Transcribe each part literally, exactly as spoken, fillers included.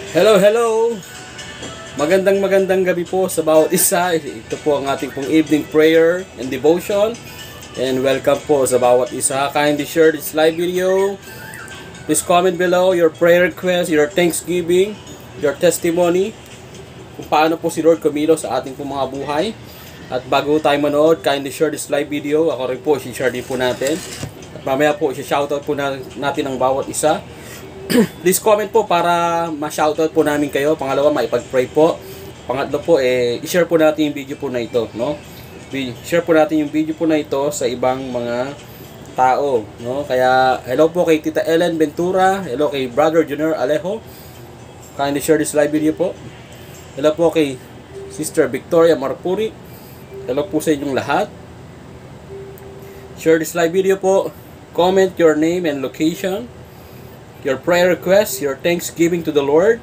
Hello, hello! Magandang magandang gabi po sa bawat isa. Ito po ang ating pong evening prayer and devotion. And welcome po sa bawat isa. Kindly share this live video. Please comment below your prayer request, your thanksgiving, your testimony. Kung paano po si Lord kumilo sa ating pong mga buhay. At bago tayo manood, kindly share this live video. Ako rin po, i-share din po natin. At mamaya po, i-shoutout po natin ang bawat isa. Please comment po para ma-shoutout po namin kayo. Pangalawa, maipag-pray po. Pangatlo po, eh, i-share po natin yung video po na ito, no? I-share po natin yung video po na ito sa ibang mga tao, no? Kaya, hello po kay Tita Ellen Ventura. Hello kay Brother Junior Alejo. Kindly share this live video po. Hello po kay Sister Victoria Marpuri. Hello po sa inyong lahat. Share this live video po. Comment your name and location, your prayer requests, your thanksgiving to the Lord.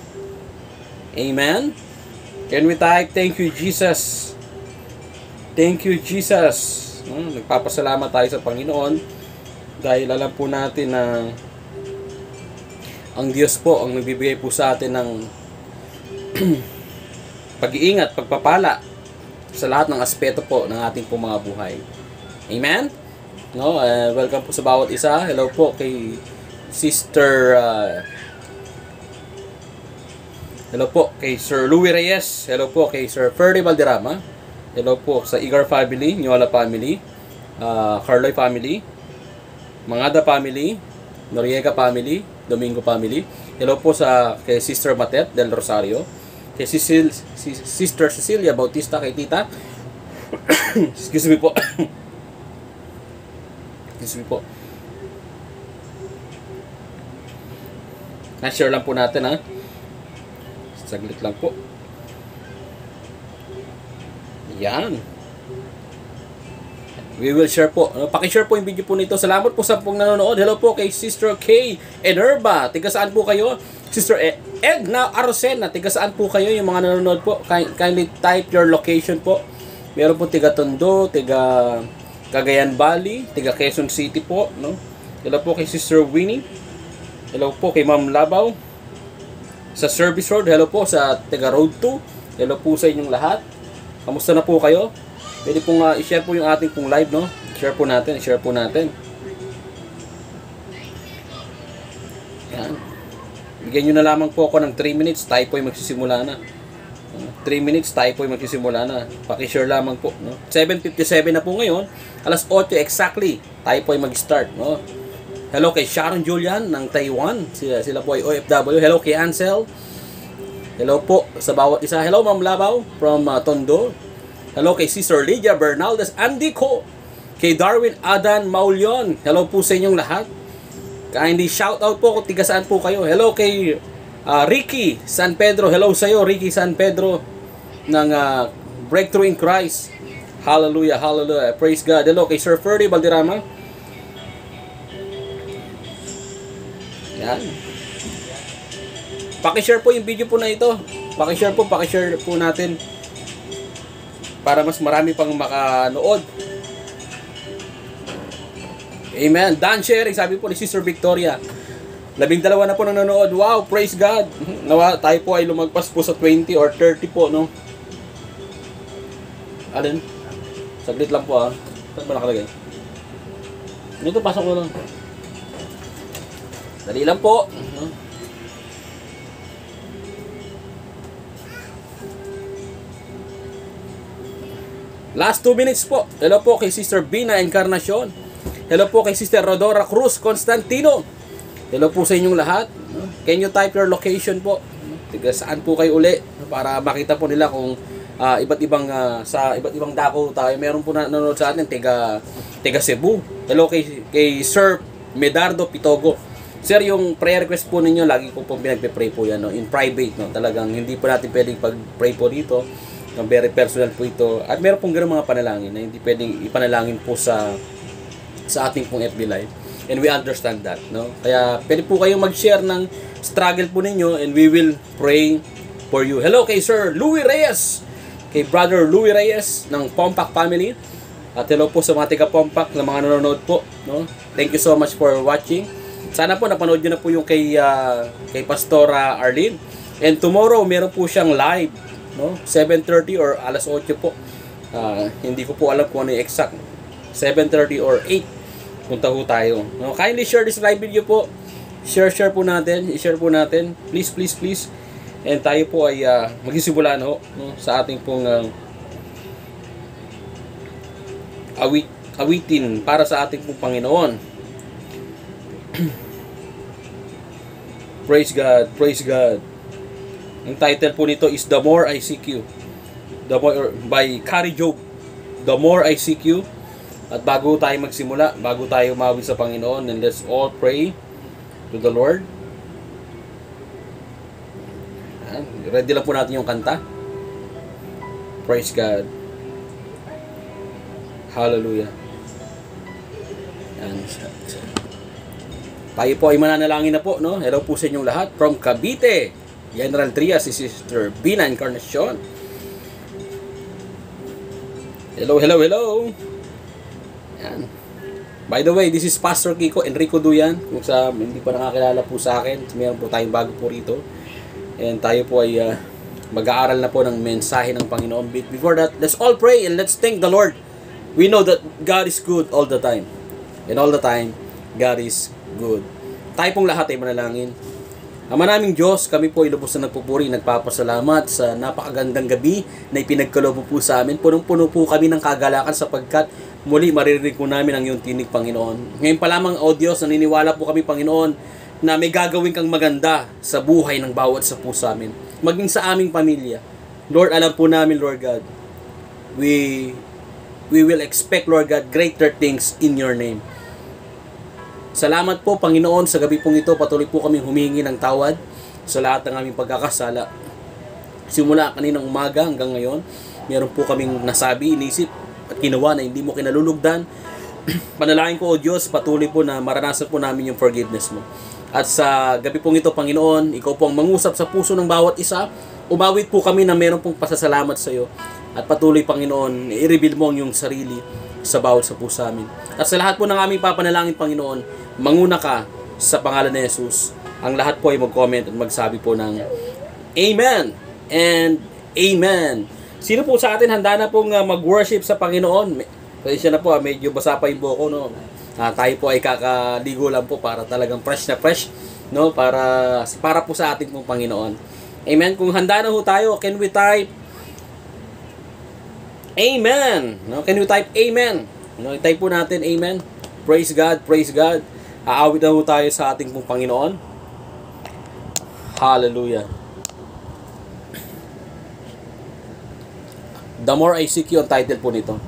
Amen. Can we type, thank you Jesus. Thank you Jesus. Hmm, nagpapasalamat tayo sa Panginoon dahil alam po natin na ang Diyos po ang nagbibigay po sa atin ng pag-iingat, pagpapala sa lahat ng aspeto po ng ating po mga buhay. Amen. No, uh, welcome po sa bawat isa. Hello po kay Sister uh, hello po kay Sir Julyb Reyes. Hello po kay Sir Ferdy Valderrama. Hello po sa Igar family, Nyola family, uh, Carloy family, Mangada family, Noriega family, Domingo family. Hello po sa kay Sister Matet del Rosario, kay Cecil, si, Sister Cecilia Bautista, kay Tita excuse me po excuse me po na-share lang po natin, ha. Saglit lang po. Yan. We will share po. Paki-share po yung video po nito. Salamat po sa pong nanonood. Hello po kay Sister K. Enerba. Tiga saan po kayo? Sister Edna Arosena. Tiga saan po kayo yung mga nanonood po? Kindly type your location po. Meron po tiga Tondo, tiga Cagayan Valley, tiga Quezon City po, no? Hello po kay Sister Winnie. Hello po kay Ma'am Labaw sa Service Road. Hello po sa Tega Road two. Hello po sa inyong lahat. Kamusta na po kayo? Pwede pong uh, i-share po yung ating pong live, no? I-share po natin, i-share po natin. Yan. Bigyan nyo na lamang po ako ng three minutes. Tayo po ay magsisimula na. three minutes, tayo po ay magsisimula na. Paki-share lamang po, no? seven fifty-seven na po ngayon. Alas eight exactly. Tayo po ay mag-start, no? Hello kay Sharon Julian ng Taiwan. Sila, sila po ay O F W. Hello kay Ansel. Hello po sa bawat isa. Hello Ma'am Labaw from uh, Tondo. Hello kay Sister Lydia Bernaldez Andico. Kay Darwin Adan Maulion. Hello po sa inyong lahat. Kindly shout out po kung tiga saan po kayo. Hello kay uh, Ricky San Pedro. Hello sa iyo Ricky San Pedro ng uh, Breakthrough in Christ. Hallelujah, hallelujah. Praise God. Hello kay Sir Ferdy Valderrama. Yan. Paki-share po yung video po na ito. Paki-share po, paki-share po natin para mas marami pang makanood. Amen. Dan sharing, sabi po ni Sister Victoria. Labing dalawa na po nanonood. Wow, praise God. Nawa, tayo po ay lumagpas po sa twenty or thirty po, no? Alin? Saglit lang po, ha. Saan ba nakalagay? Dito, pasok mo lang. Dali lang po. Last two minutes po. Hello po kay Sister Bina Encarnacion. Hello po kay Sister Rodora Cruz Constantino. Hello po sa inyong lahat. Can you type your location po? Tiga saan po kayo uli? Para makita po nila kung uh, iba't ibang uh, sa iba't ibang dako tayo. Meron po na nanonood sa atin tiga tiga Cebu. Hello kay kay Sir Medardo Pitogo. Sir, yung prayer request po ninyo, lagi ko pong pinagpe-pray po yan, no? In private, no? Talagang hindi po natin pwedeng pag-pray po dito. Very personal po ito. At meron pong gano'ng mga panalangin na hindi pwedeng ipanalangin po sa sa ating pong F B Live. And we understand that, no? Kaya pwede po kayong mag-share ng struggle po ninyo and we will pray for you. Hello kay Sir Julyb Reyes, kay Brother Julyb Reyes ng Pompak Family. At hello po sa mga taga Pompak na mga nanonood po, no? Thank you so much for watching. Sana po napanood nyo na po yung kay, uh, kay Pastora Arlene. And tomorrow, meron po siyang live, no? seven thirty or alas otso po. Uh, hindi ko po alam kung ano yung exact. seven thirty or eight. Punta po tayo. No? Kindly share this live video po. Share, share po natin. I-share po natin. Please, please, please. And tayo po ay uh, magsisimula no, no, sa ating pong uh, awit, awitin para sa ating pong Panginoon. Praise God, praise God. Ang title po nito is The More I Seek You. The More, by Carrie Job. The More I Seek You. At bago tayo magsimula, bago tayo umawit sa Panginoon, and let's all pray to the Lord. Ready lang po natin yung kanta. Praise God. Hallelujah. Yan. Tayo po ay mananalangin na po, no? Hello po sa inyong lahat. From Cavite, General Trias, si Sister Bina Encarnacion. Hello, hello, hello. Yan. By the way, this is Pastor Kiko, Enrico Duyan. Kung sa hindi pa nakakilala po sa akin, meron po tayong bago po rito. And tayo po ay uh, mag-aaral na po ng mensahe ng Panginoon. Before that, let's all pray and let's thank the Lord. We know that God is good all the time. And all the time, God is good. Tayo pong lahat ay manalangin. Ama naming Diyos, kami po ay lubos na nagpupuri, nagpapasalamat sa napakagandang gabi na ipinagkaloob po sa amin. Punong-puno po kami ng kagalakan sapagkat muli maririnig po namin ang iyong tinig, Panginoon. Ngayon pa lamang, O Diyos, naniniwala po kami, Panginoon, na may gagawin kang maganda sa buhay ng bawat sa po sa amin. Maging sa aming pamilya. Lord, alam po namin, Lord God, we, we will expect, Lord God, greater things in your name. Salamat po, Panginoon, sa gabi pong ito. Patuloy po kami humingi ng tawad sa lahat ng aming pagkakasala. Simula kaninang umaga hanggang ngayon, meron po kaming nasabi, inisip, at ginawa na hindi mo kinalulugdan. Panalangin ko, O Diyos, patuloy po na maranasan po namin yung forgiveness mo. At sa gabi pong ito, Panginoon, ikaw po ang mangusap sa puso ng bawat isa. Umawit po kami na meron pong pasasalamat sa iyo. At patuloy, Panginoon, i-reveal mo ang iyong sarili sa bawat sa puso amin. At sa lahat po ng aming papanalangin, Panginoon, manguna ka sa pangalan ni Jesus. Ang lahat po ay mag-comment at magsabi po ng Amen and Amen. Sino po sa atin handa na pong uh, mag-worship sa Panginoon? Kasi na po, uh, medyo basa pa yung buhok ko, no? Uh, tayo po ay kakaligo lang po para talagang fresh na fresh, no? Para, para po sa ating pong Panginoon. Amen. Kung handa na ho tayo, can we type Amen? No? Can we type Amen? No? I-type po natin Amen. Praise God, praise God. Aawit na ho tayo sa ating pong Panginoon. Hallelujah. The More I Seek You ang title po nito.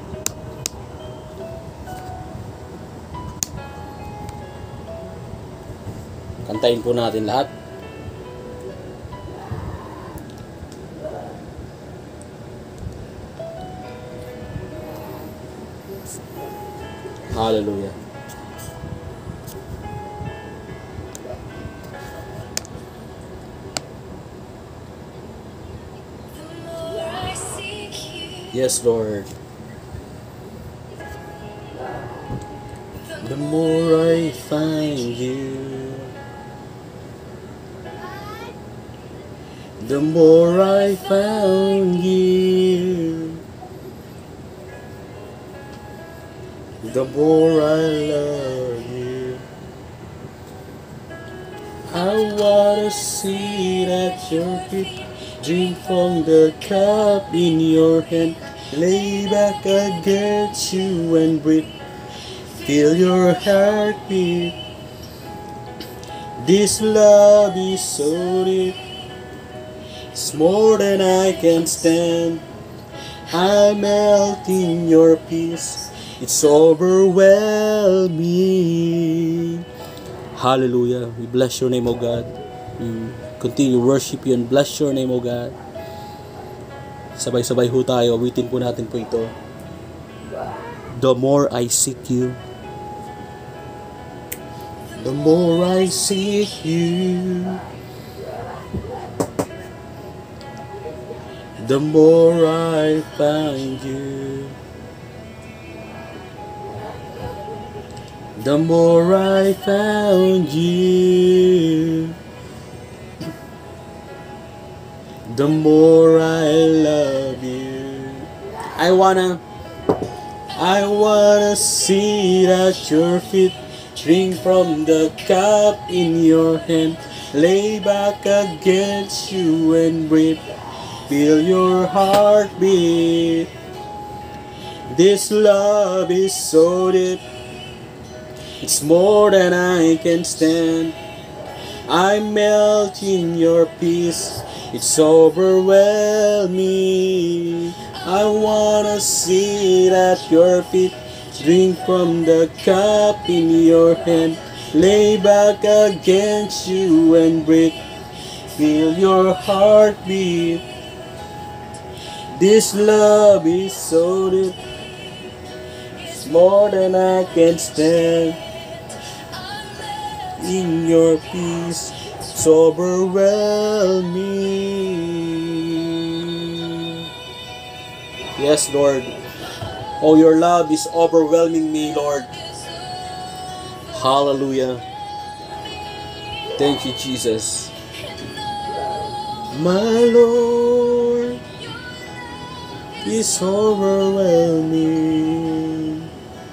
Kantayin po natin lahat. Hallelujah. Yes, Lord. The more I find you, the more I found you, the more I love you. I wanna sit at your feet, drink from the cup in your hand, lay back against you and breathe, feel your heartbeat. This love is so deep, it's more than I can stand. I melt in your peace, it's overwhelming. Hallelujah. We bless your name, O God. We continue to worship you and bless your name, O God. Sabay-sabay ho tayo. Awitin po natin po ito. The more I seek you, the more I seek you, the more I find you, The more I found you, the more I love you. I wanna, I wanna sit at your feet, drink from the cup in your hand, lay back against you and breathe, feel your heartbeat. This love is so deep, it's more than I can stand. I melt in your peace, it's overwhelming. I wanna sit at your feet, drink from the cup in your hand, lay back against you and breathe, feel your heartbeat. This love is so deep, it's more than I can stand. In your peace, it's overwhelming. Yes, Lord. Oh, your love is overwhelming me, Lord. Hallelujah. Thank you, Jesus. My Lord is overwhelming.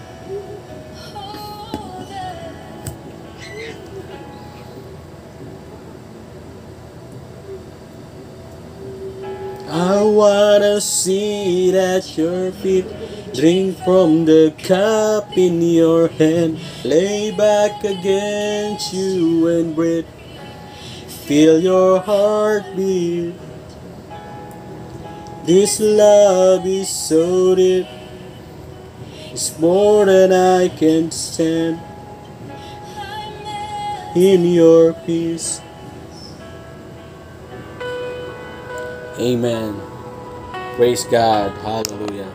I wanna sit at your feet, drink from the cup in your hand, lay back against you and breathe, feel your heartbeat. This love is so deep, it's more than I can stand. In your peace. Amen. Praise God. Hallelujah.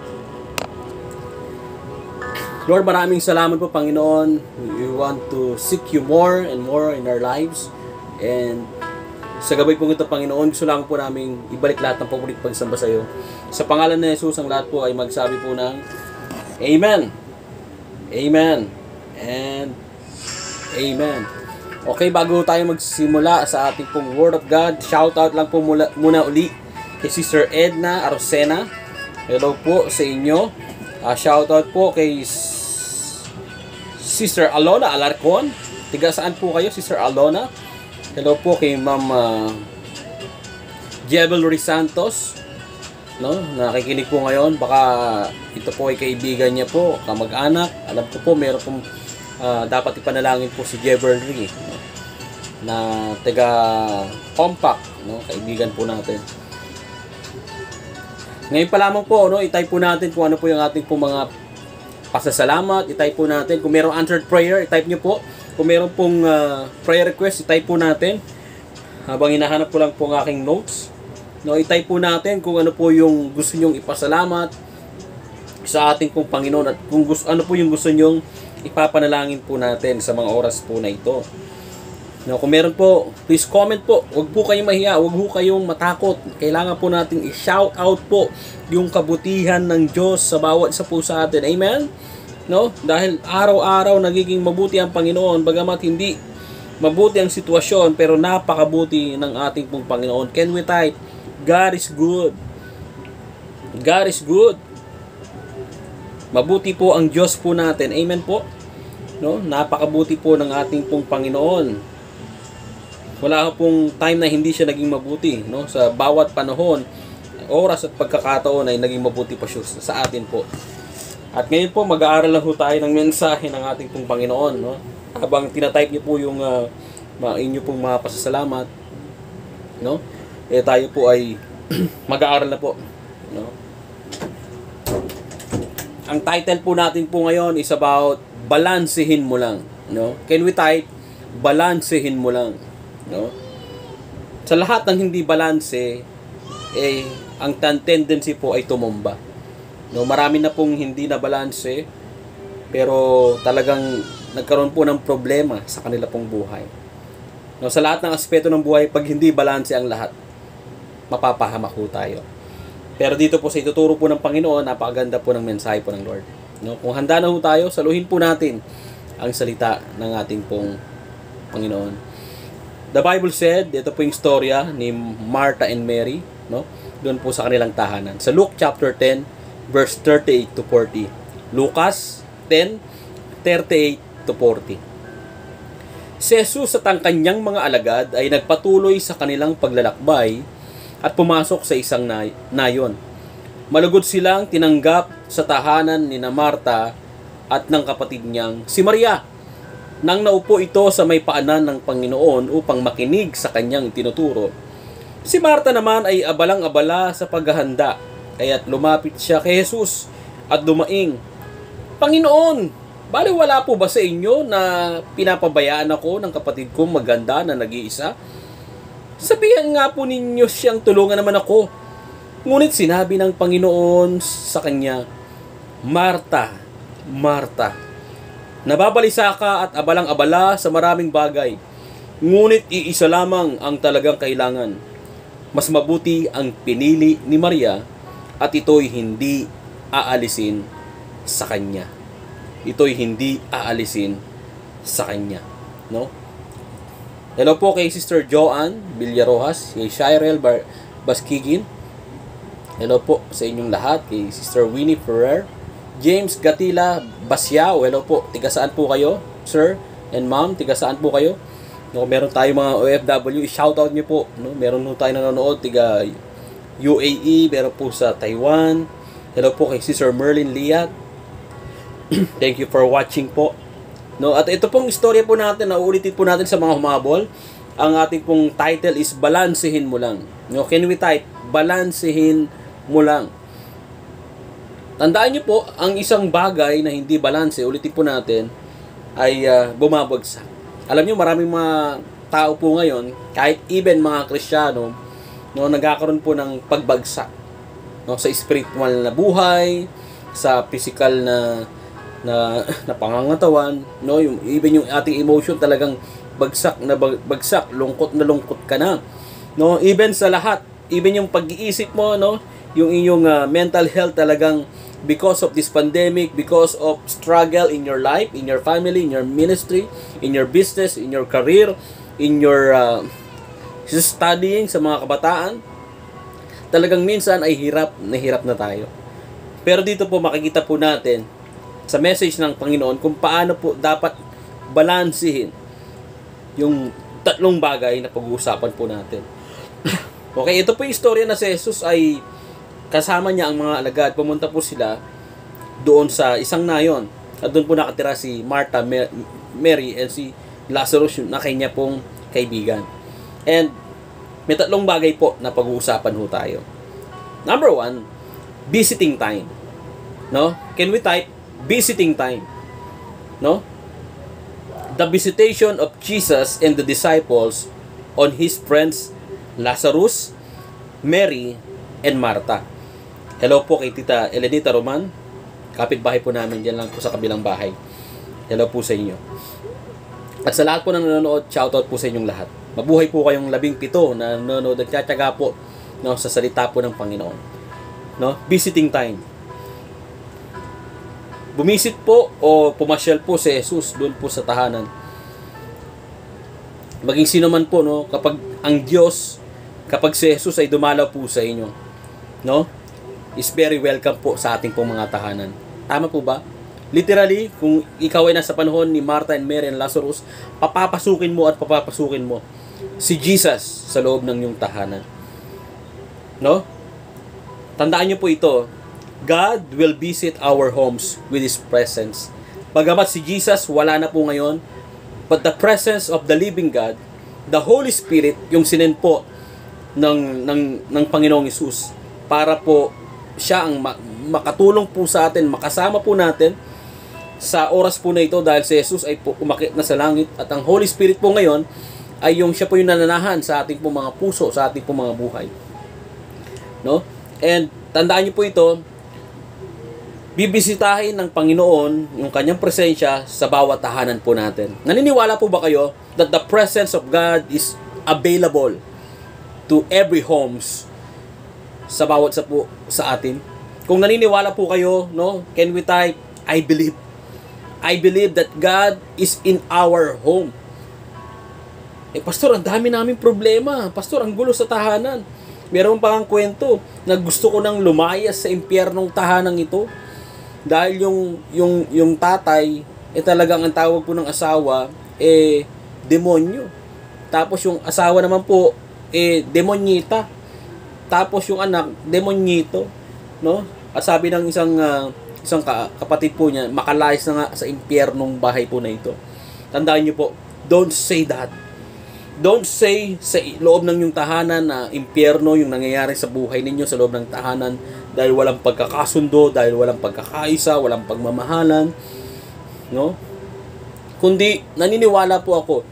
Lord, maraming salamat po, Panginoon. We want to seek you more and more in our lives. And sa gabay po ito, Panginoon, gusto lang po namin ibalik lahat ng paborit pagsamba sa iyo. Sa pangalan ni Jesus, ang lahat po ay magsabi po ng Amen. Amen. And Amen. Okay, bago tayo magsimula sa ating pong Word of God, shout out lang po mula, muna uli kay Sister Edna Arosena. Hello po sa inyo. Uh, shout out po kay Sister Alona Alarcon. Tiga saan po kayo, Sister Alona? Hello po kay Ma'am uh, Julyb Santos. No, nakikinig po ngayon. Baka ito po ay kaibigan niya po, kamag-anak. Alam ko po, meron pong uh, dapat ipanalangin po si Julyb thirteen, no? Na taga compact, no? Kaibigan po natin. Ngayon pa lamang po, no, i-type po natin kung ano po yung ating po mga pasasalamat. I-type po natin. Kung mayroong answered prayer, i-type nyo po. Kung mayroong pong uh, prayer request, i-type po natin. Habang hinahanap ko lang po ang aking notes. No, i-type po natin kung ano po yung gusto nyong ipasalamat sa ating pong Panginoon. At kung gusto, ano po yung gusto nyong ipapanalangin po natin sa mga oras po na ito. No, kung meron po, please comment po. Huwag po kayong mahiya, huwag po kayong matakot. Kailangan po nating i-shout out po yung kabutihan ng Diyos sa bawat isa po sa atin. Amen? No? Dahil araw-araw nagiging mabuti ang Panginoon, bagamat hindi mabuti ang sitwasyon, pero napakabuti ng ating pong Panginoon. Can we type, God is good. God is good. Mabuti po ang Diyos po natin. Amen po? No? Napakabuti po ng ating pong Panginoon. Wala pong time na hindi siya naging mabuti, no? Sa bawat panahon, oras at pagkakataon ay naging mabuti pa siya sa atin po. At ngayon po, mag-aaral lang po tayo ng mensahe ng ating pong Panginoon, no? Habang tinatype niyo po yung uh, inyo pong mga pasasalamat, no? Eh tayo po ay mag-aaral na po, no? Ang title po natin po ngayon is about balansehin mo lang, no? Can we type balansehin mo lang? No? Sa lahat ng hindi balanse, eh, ang tendency po ay tumumba. No? Marami na pong hindi na balanse, pero talagang nagkaroon po ng problema sa kanila pong buhay. No? Sa lahat ng aspeto ng buhay, pag hindi balanse ang lahat, mapapahamak po tayo. Pero dito po sa ituturo po ng Panginoon, napakaganda po ng mensahe po ng Lord. No? Kung handa na po tayo, saluhin po natin ang salita ng ating pong Panginoon. The Bible said, ito po yung storya ni Martha and Mary, no? Doon po sa kanilang tahanan. Sa Luke chapter ten, verse thirty-eight to forty. Lucas ten, thirty-eight to forty. Si Jesus at ang kanyang mga alagad ay nagpatuloy sa kanilang paglalakbay at pumasok sa isang nayon. Malugod silang tinanggap sa tahanan ni na Marta at ng kapatid niyang si Maria. Nang naupo ito sa may paanan ng Panginoon upang makinig sa kanyang tinuturo, si Marta naman ay abalang-abala sa paghahanda, kaya't lumapit siya kay Jesus at dumaing, Panginoon, bali wala po ba sa inyo na pinapabayaan ako ng kapatid kong maganda na nag-iisa? Sabihan nga po ninyo siyang tulungan naman ako. Ngunit sinabi ng Panginoon sa kanya, Marta, Marta, nababalisa ka at abalang-abala sa maraming bagay, ngunit iisa lamang ang talagang kailangan. Mas mabuti ang pinili ni Maria at ito'y hindi aalisin sa kanya. Ito'y hindi aalisin sa kanya. No? Hello po kay Sister Joanne Villarojas, kay Shirel Bar- Baskigin. Hello po sa inyong lahat, kay Sister Winnie Ferrer. James Gatila Basiao, hello po. Tiga saan po kayo, sir and ma'am? Tiga saan po kayo? No, meron tayong mga O F W, i-shoutout niyo po. No? Meron po tayo nanonood, tiga U A E, meron po sa Taiwan. Hello po kay Sister Merlin Liat. Thank you for watching po. No, at ito pong istorya po natin, nauulitin po natin sa mga humabol. Ang ating pong title is Balansehin mo lang. No, can we type? Balansehin mo lang. Tandaan niyo po, ang isang bagay na hindi balanse, ulitin po natin, ay uh, bumabagsak. Alam niyo, maraming mga tao po ngayon, kahit even mga Kristiyano, no, nagkakaroon po ng pagbagsak. No, sa spiritual na buhay, sa physical na na, na pangangatawan, no, yung even yung ating emotion talagang bagsak na bagsak, lungkot na lungkot ka na. No, even sa lahat, even yung pag-iisip mo, no, yung inyong uh, mental health talagang because of this pandemic, because of struggle in your life, in your family, in your ministry, in your business, in your career, in your uh, studying sa mga kabataan, talagang minsan ay hirap na hirap na tayo. Pero dito po makikita po natin sa message ng Panginoon kung paano po dapat balansehin yung tatlong bagay na pag-uusapan po natin. Okay, ito po yung istorya na si Jesus ay kasama niya ang mga alagad. Pumunta po sila doon sa isang nayon. At doon po nakatira si Martha, Mary, and si Lazarus na kanya pong kaibigan. And may tatlong bagay po na pag-uusapan ho tayo. Number one, visiting time. No? Can we type visiting time? No? The visitation of Jesus and the disciples on his friends Lazarus, Mary, and Martha. Hello po kay Tita Elenita Roman. Kapitbahay po namin, dyan lang po sa kabilang bahay. Hello po sa inyo. At sa lahat po na nanonood, shoutout po sa inyong lahat. Mabuhay po kayong labing pito na nanonood at tsatsaga po, no, sa salita po ng Panginoon. No? Visiting time. Bumisit po o pumasyal po si Jesus doon po sa tahanan. Maging sino man po, no, kapag ang Diyos, kapag si Jesus ay dumalaw po sa inyo, no, is very welcome po sa ating pong mga tahanan. Tama po ba? Literally, kung ikaw ay nasa panahon ni Martha and Mary and Lazarus, papapasukin mo at papapasukin mo si Jesus sa loob ng iyong tahanan. No? Tandaan niyo po ito, God will visit our homes with His presence. Bagamat si Jesus wala na po ngayon, but the presence of the living God, the Holy Spirit, yung sinend po ng, ng, ng Panginoong Hesus, para po siya ang makatulong po sa atin, makasama po natin sa oras po na ito, dahil si Jesus ay po umakit na sa langit at ang Holy Spirit po ngayon ay yung siya po yung nananahan sa ating po mga puso, sa ating po mga buhay. No? And tandaan niyo po ito, bibisitahin ng Panginoon yung kanyang presensya sa bawat tahanan po natin. Naniniwala po ba kayo that the presence of God is available to every homes sa bawat sa po sa atin? Kung naniniwala po kayo, no, can we type I believe? I believe that God is in our home. Eh, pastor, ang dami naming problema. Pastor, ang gulo sa tahanan. Meron pa ang kwento na gusto ko nang lumayas sa impyernong tahanang ito. Dahil yung, yung, yung tatay, eh talagang ang tawag po ng asawa, eh, demonyo. Tapos yung asawa naman po, eh, demonyita. Tapos yung anak, demonyito. No? At sabi ng isang, uh, isang kapatid po niya, makalayas na nga sa impyernong bahay po na ito. Tandaan niyo po, don't say that. Don't say sa loob ng yung tahanan na impyerno yung nangyayari sa buhay ninyo sa loob ng tahanan dahil walang pagkakasundo, dahil walang pagkakaisa, walang pagmamahalan, no? Kundi naniniwala po ako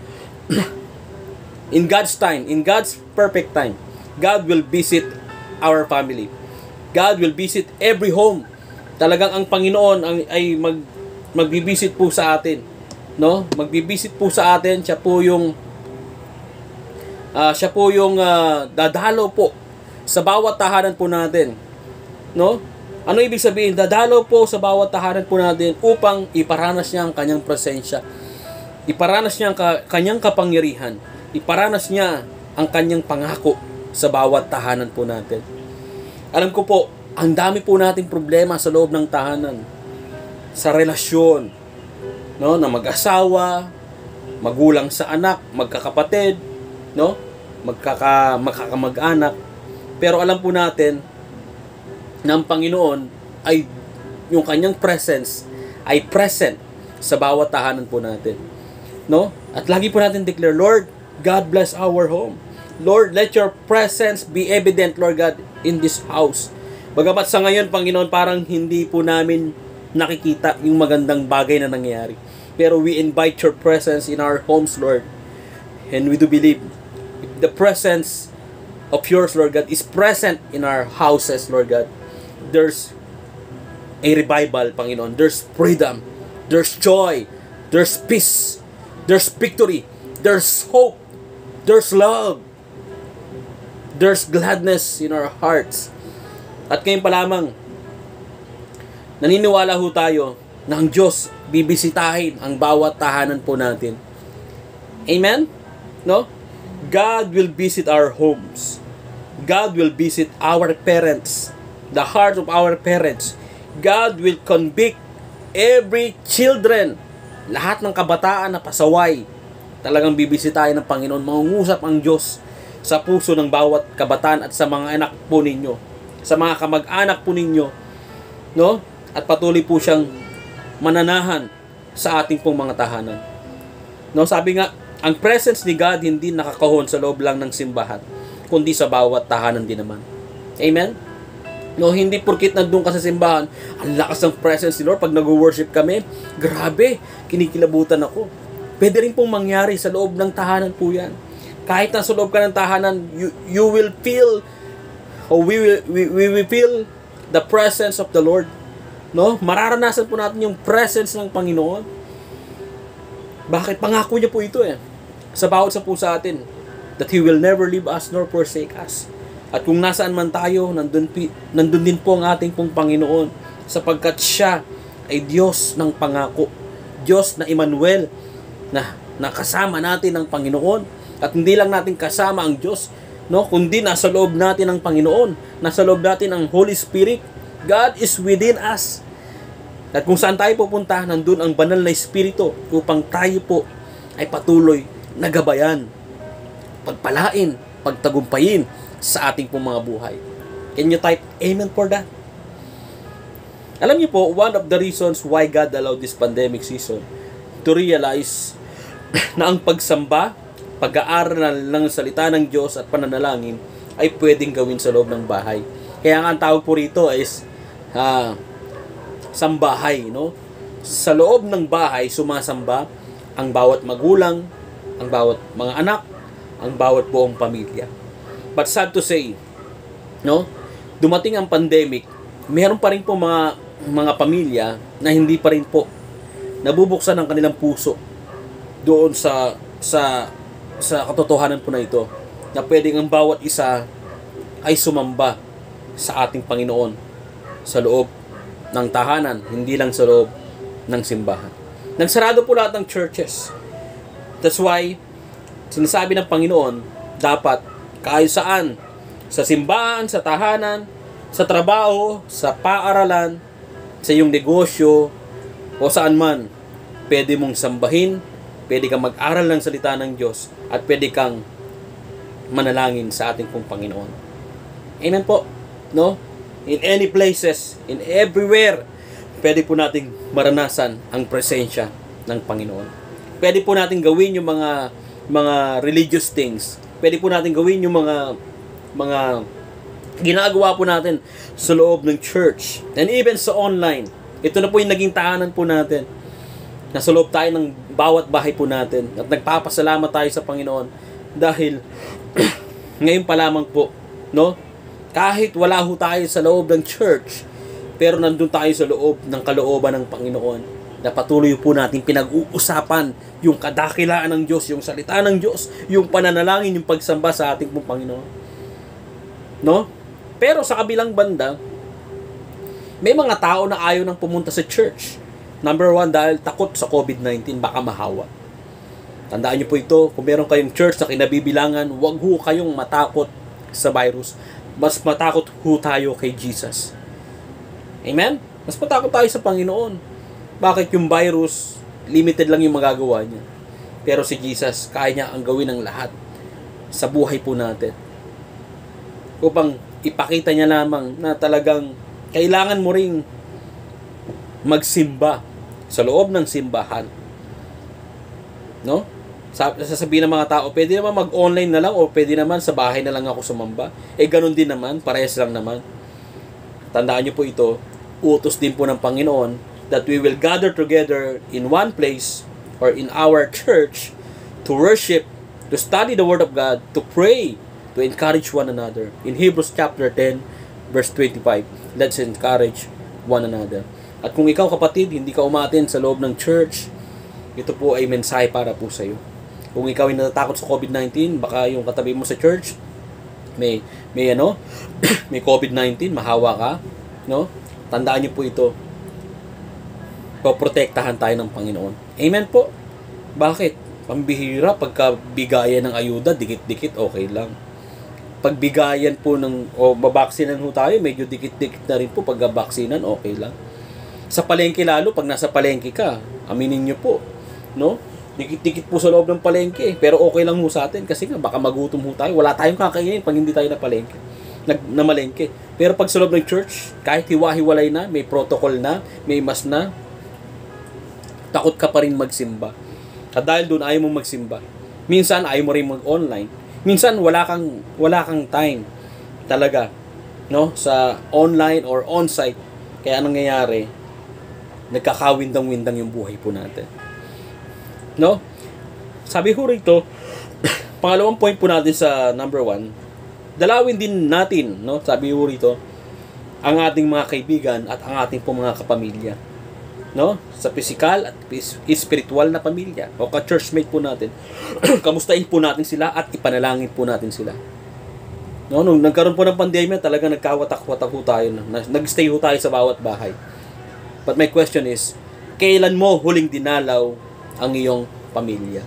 in God's time, in God's perfect time, God will visit our family. God will visit every home. Talagang ang Panginoon ang, ay mag magbibisit po sa atin, no? Magbibisit po sa atin, siya po yung Uh, siya po yung uh, dadalo po sa bawat tahanan po natin. No? Ano ibig sabihin? Dadalo po sa bawat tahanan po natin upang iparanas niya ang kanyang presensya. Iparanas niya ang ka- kanyang kapangyarihan. Iparanas niya ang kanyang pangako sa bawat tahanan po natin. Alam ko po, ang dami po nating problema sa loob ng tahanan. Sa relasyon, no? Na mag-asawa, magulang sa anak, magkakapatid, no? Magkaka magkakamag-anak. Pero alam po natin na ang Panginoon ay yung kanyang presence ay present sa bawat tahanan po natin, no? At lagi po natin declare, Lord, God bless our home. Lord, let your presence be evident, Lord God, in this house. Bagamat sa ngayon, Panginoon, parang hindi po namin nakikita yung magandang bagay na nangyayari. Pero we invite your presence in our homes, Lord. And we do believe the presence of yours, Lord God, is present in our houses, Lord God. There's a revival, Panginoon. There's freedom. There's joy. There's peace. There's victory. There's hope. There's love. There's gladness in our hearts. At ngayon pa lamang, naniniwala ho tayo na ang Diyos bibisitahin ang bawat tahanan po natin. Amen? No? God will visit our homes. God will visit our parents, the heart of our parents. God will convict every children, lahat ng kabataan na pasaway. Talagang bibisitahin ng Panginoon. Mangungusap ang Diyos sa puso ng bawat kabataan at sa mga anak po ninyo, sa mga kamag-anak po ninyo, no? At patuloy po siyang mananahan sa ating pong mga tahanan. No, sabi nga, ang presence ni God hindi nakakahon sa loob lang ng simbahan, kundi sa bawat tahanan din naman. Amen? No, hindi porkit nandun ka sa simbahan, ang lakas ng presence ni Lord pag nag-worship kami, grabe, kinikilabutan ako. Pwede rin pong mangyari sa loob ng tahanan po yan. Kahit na sa loob ka ng tahanan, you, you will feel, or we will, we, we will feel the presence of the Lord. No? Mararanasan po natin yung presence ng Panginoon. Bakit? Pangako niya po ito eh. Sa bawat sa po sa atin, that He will never leave us nor forsake us. At kung nasaan man tayo, nandun, nandun din po ang ating pong Panginoon, sapagkat siya ay Diyos ng pangako, Diyos na Emmanuel, na nakasama natin ang Panginoon. At hindi lang natin kasama ang Diyos, no, kundi nasa loob natin ang Panginoon, nasa loob natin ang Holy Spirit. God is within us. At kung saan tayo pupunta, nandun ang banal na Espiritu upang tayo po ay patuloy nagabayan, pagpalain, pagtagumpayin sa ating pong mga buhay. Can you type amen for that? Alam niyo po, one of the reasons why God allowed this pandemic season to realize na ang pagsamba, pag-aaral ng salita ng Diyos at pananalangin ay pwedeng gawin sa loob ng bahay. Kaya nga ang tawag po rito is uh, sambahay, no? Sa loob ng bahay, sumasamba ang bawat magulang, ang bawat mga anak, ang bawat buong pamilya. But sad to say, no? Dumating ang pandemic, meron pa rin po mga mga pamilya na hindi pa rin po nabubuksan ang kanilang puso doon sa sa sa katotohanan po na ito, na pwedeng ang bawat isa ay sumamba sa ating Panginoon sa loob ng tahanan, hindi lang sa loob ng simbahan. Nagsarado po lahat ng churches. That's why, sinasabi ng Panginoon, dapat kahit saan, sa simbahan, sa tahanan, sa trabaho, sa paaralan, sa iyong negosyo, o saan man, pwede mong sambahin, pwede kang mag-aral ng salita ng Diyos, at pwede kang manalangin sa ating pong Panginoon. Amen po. No? In any places, in everywhere, pwede po nating maranasan ang presensya ng Panginoon. Pwede po nating gawin yung mga mga religious things. Pwede po nating gawin yung mga mga ginagawa po natin sa loob ng church and even sa online. Ito na po yung naging tahanan po natin. Nasa loob tayo ng bawat bahay po natin at nagpapasalamat tayo sa Panginoon dahil ngayon pa lamang po, no? Kahit wala ho tayo sa loob ng church, pero nandun tayo sa loob ng kalooban ng Panginoon na patuloy po natin pinag-uusapan yung kadakilaan ng Diyos, yung salita ng Diyos, yung pananalangin, yung pagsamba sa ating pong Panginoon. No? Pero sa kabilang banda, may mga tao na ayaw nang pumunta sa church. Number one, dahil takot sa COVID nineteen, baka mahawa. Tandaan niyo po ito, kung meron kayong church na kinabibilangan, huwag ho kayong matakot sa virus. Mas matakot ho tayo kay Jesus. Amen? Mas matakot tayo sa Panginoon. Bakit yung virus, limited lang yung magagawa niya. Pero si Jesus, kaya niya ang gawin ng lahat sa buhay po natin. Upang ipakita niya lamang na talagang kailangan mo ring magsimba sa loob ng simbahan. No? Sasabihin ng mga tao, pwede naman mag-online na lang o pwede naman sa bahay na lang ako sumamba. Eh, ganun din naman, parehas lang naman. Tandaan niyo po ito, utos din po ng Panginoon that we will gather together in one place or in our church to worship, to study the Word of God, to pray, to encourage one another. In Hebrews chapter ten, verse twenty-five, let's encourage one another. At kung ikaw kapatid, hindi ka umaten sa loob ng church, ito po ay mensahe para po sa iyo. Kung ikaw ay natatakot sa COVID nineteen, baka yung katabi mo sa church, may, may ano, may COVID nineteen, mahawa ka, no? Tandaan niyo po ito. Poprotektahan tayo ng Panginoon. Amen po. Bakit? Pambihira, pagkabigayan ng ayuda, dikit-dikit, okay lang. Pagbigayan po ng, o babaksinan ho tayo, medyo dikit-dikit na rin po, pagbabaksinan, okay lang. Sa palengke lalo, pag nasa palengke ka, aminin nyo po, no? Dikit-dikit po sa loob ng palengke, pero okay lang ho sa atin, kasi nga, baka magutom ho tayo, wala tayong kakainin pag hindi tayo na palengke, na, na malengke. Pero pag sa loob ng church, kahit hiwa-hiwalay na, may protocol na, may mas na, takot ka pa rin magsimba. At dahil doon ayaw mong magsimba. Minsan ayaw mo rin mag-online. Minsan wala kang wala kang time talaga, no, sa online or on-site. Kaya anong nangyayari? Nagkakawindang-windang yung buhay po natin. No? Sabi ko rito, pangalawang point po natin sa number one, dalawin din natin, no? Sabi ko rito, ang ating mga kaibigan at ang ating po mga kapamilya. No? Sa physical at spiritual na pamilya o ka-churchmate po natin. Kamustahin po natin sila at ipanalangin po natin sila. No, nung nagkaroon po ng pandemya, talaga nagkawatak-watak po tayo. Nag-stay po tayo sa bawat bahay. But my question is, kailan mo huling dinalaw ang iyong pamilya?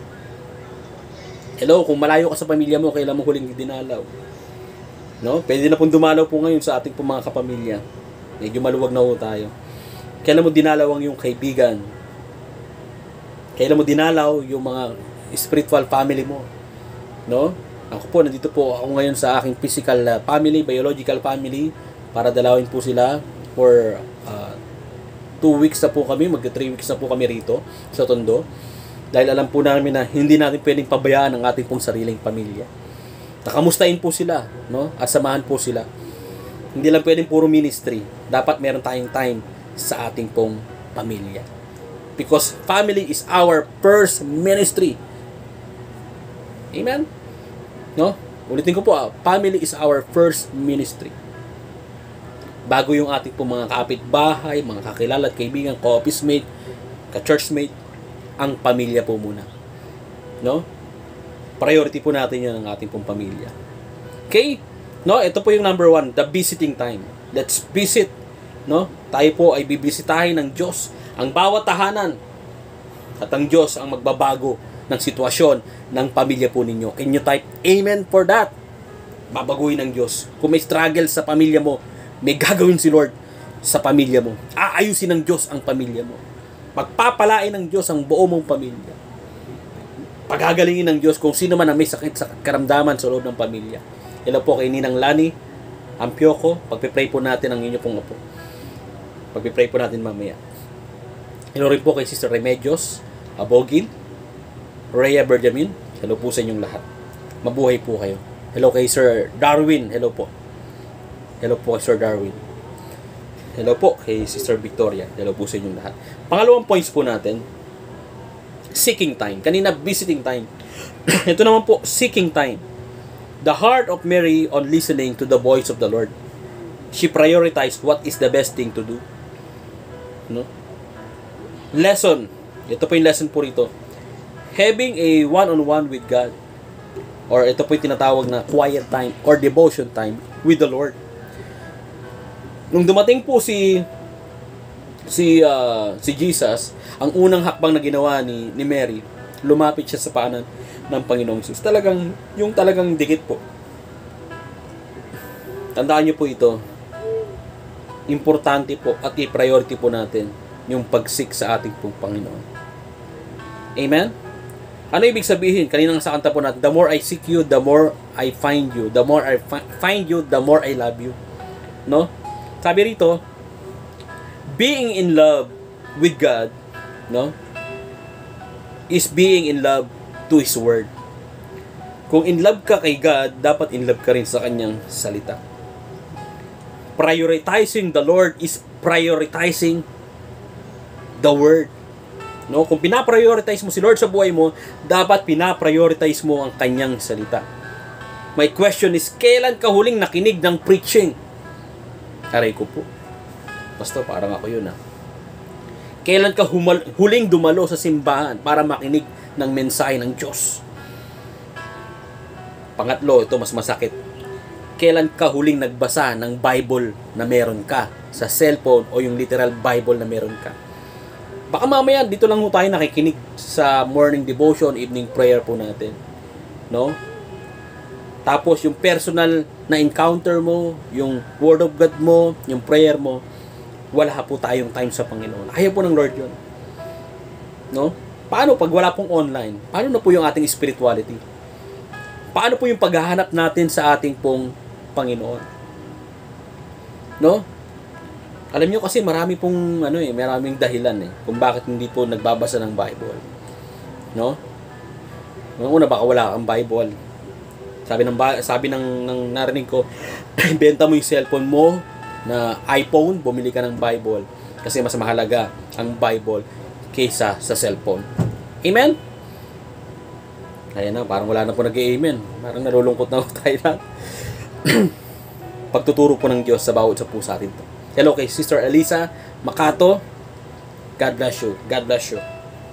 Hello, kung malayo ka sa pamilya mo, kailan mo huling dinalaw? No? Pwede na pong dumalaw po ngayon sa ating po mga kapamilya. Medyo maluwag na po tayo. Kailan mo dinalaw ang iyong kaibigan? Kailan mo dinalaw yung mga spiritual family mo? No? Ako po, nandito po ako ngayon sa aking physical family, biological family, para dalawin po sila for uh, two weeks na po kami, mag-three weeks na po kami rito sa Tondo. Dahil alam po namin na hindi natin pwedeng pabayaan ang ating pong sariling pamilya. Nakamustahin po sila, no? At samahan po sila. Hindi lang pwedeng puro ministry. Dapat meron tayong time sa ating pong pamilya. Because family is our first ministry. Amen? No? Ulitin ko po, family is our first ministry. Bago yung ating pong mga kapitbahay, mga kakilala at kaibigan, ka-office mate, ka-churchmate, ang pamilya po muna. No? Priority po natin yan ang ating pong pamilya. Okay? No? Ito po yung number one, the visiting time. Let's visit. No? Tayo po ay bibisitahin ng Diyos ang bawat tahanan. At ang Diyos ang magbabago ng sitwasyon ng pamilya po ninyo. Can you type amen for that? Babaguhin ng Diyos. Kung may struggle sa pamilya mo, may gagawin si Lord sa pamilya mo. Aayusin ng Diyos ang pamilya mo. Pagpapalain ng Diyos ang buo mong pamilya. Paghagalingin ng Diyos kung sino man ang may sakit sa karamdaman sa loob ng pamilya. Hello po kay Ninang Lani, Ampioko. Pagpipray po natin ang inyo pong apo. Pagpipray po natin mamaya. Hello rin po kay Sister Remedios Abogil, Rhea Benjamin. Hello po sa inyong lahat. Mabuhay po kayo. Hello kay Sir Darwin. Hello po. Hello po kay Sir Darwin. Hello po kay Sister Victoria. Hello po sa inyong lahat. Pangalawang points po natin, seeking time. Kanina, visiting time. Ito naman po, seeking time. The heart of Mary on listening to the voice of the Lord. She prioritized what is the best thing to do. No? Lesson. Ito po yung lesson po rito. Having a one-on-one with God, or ito po yung tinatawag na quiet time or devotion time with the Lord. Nung dumating po si si uh, si Jesus, ang unang hakbang na ginawa ni ni Mary, lumapit siya sa paanan ng Panginoong Jesus. Talagang yung talagang dikit po. Tandaan niyo po ito. Importante po at i-priority po natin yung pag-seek sa ating pong Panginoon. Amen? Ano ibig sabihin? Kanina sa kanta po natin, the more I seek you, the more I find you. The more I fi- find you, the more I love you. No? Sabi rito, being in love with God, no, is being in love to His Word. Kung in love ka kay God, dapat in love ka rin sa Kanyang salita. Prioritizing the Lord is prioritizing the Word. No, kung pina-prioritize mo si Lord sa buhay mo, dapat pina-prioritize mo ang Kanyang salita. My question is, kailan ka huling nakinig ng preaching? Aray ko po. Pastor, parang ako yun ah. Kailan ka humal- huling dumalo sa simbahan para makinig ng mensahe ng Diyos? Pangatlo, ito mas masakit. Kailan ka huling nagbasa ng Bible na meron ka sa cellphone o yung literal Bible na meron ka? Baka mamaya dito lang ho tayo nakikinig sa morning devotion, evening prayer po natin. No? Tapos yung personal na encounter mo, yung word of God mo, yung prayer mo, wala po tayong time sa Panginoon. Ayaw po ng Lord yun. No? Paano pag wala pong online? Paano na po yung ating spirituality? Paano po yung paghahanap natin sa ating pong Panginoon? No? Alam niyo kasi marami pong ano eh, maraming dahilan eh kung bakit hindi po nagbabasa ng Bible. No? Noong una baka wala kang Bible. Sabi ng sabi ng, ng narinig ko, benta mo yung cellphone mo na iPhone, bumili ka ng Bible kasi mas mahalaga ang Bible kaysa sa cellphone. Amen? Ayan na, parang wala na po nag-amen. Parang nalulungkot na tayo na. Pagtuturo po ng Diyos sa bawat sa puso atin to. Hello kay Sister Elisa Makato. God bless you. God bless you.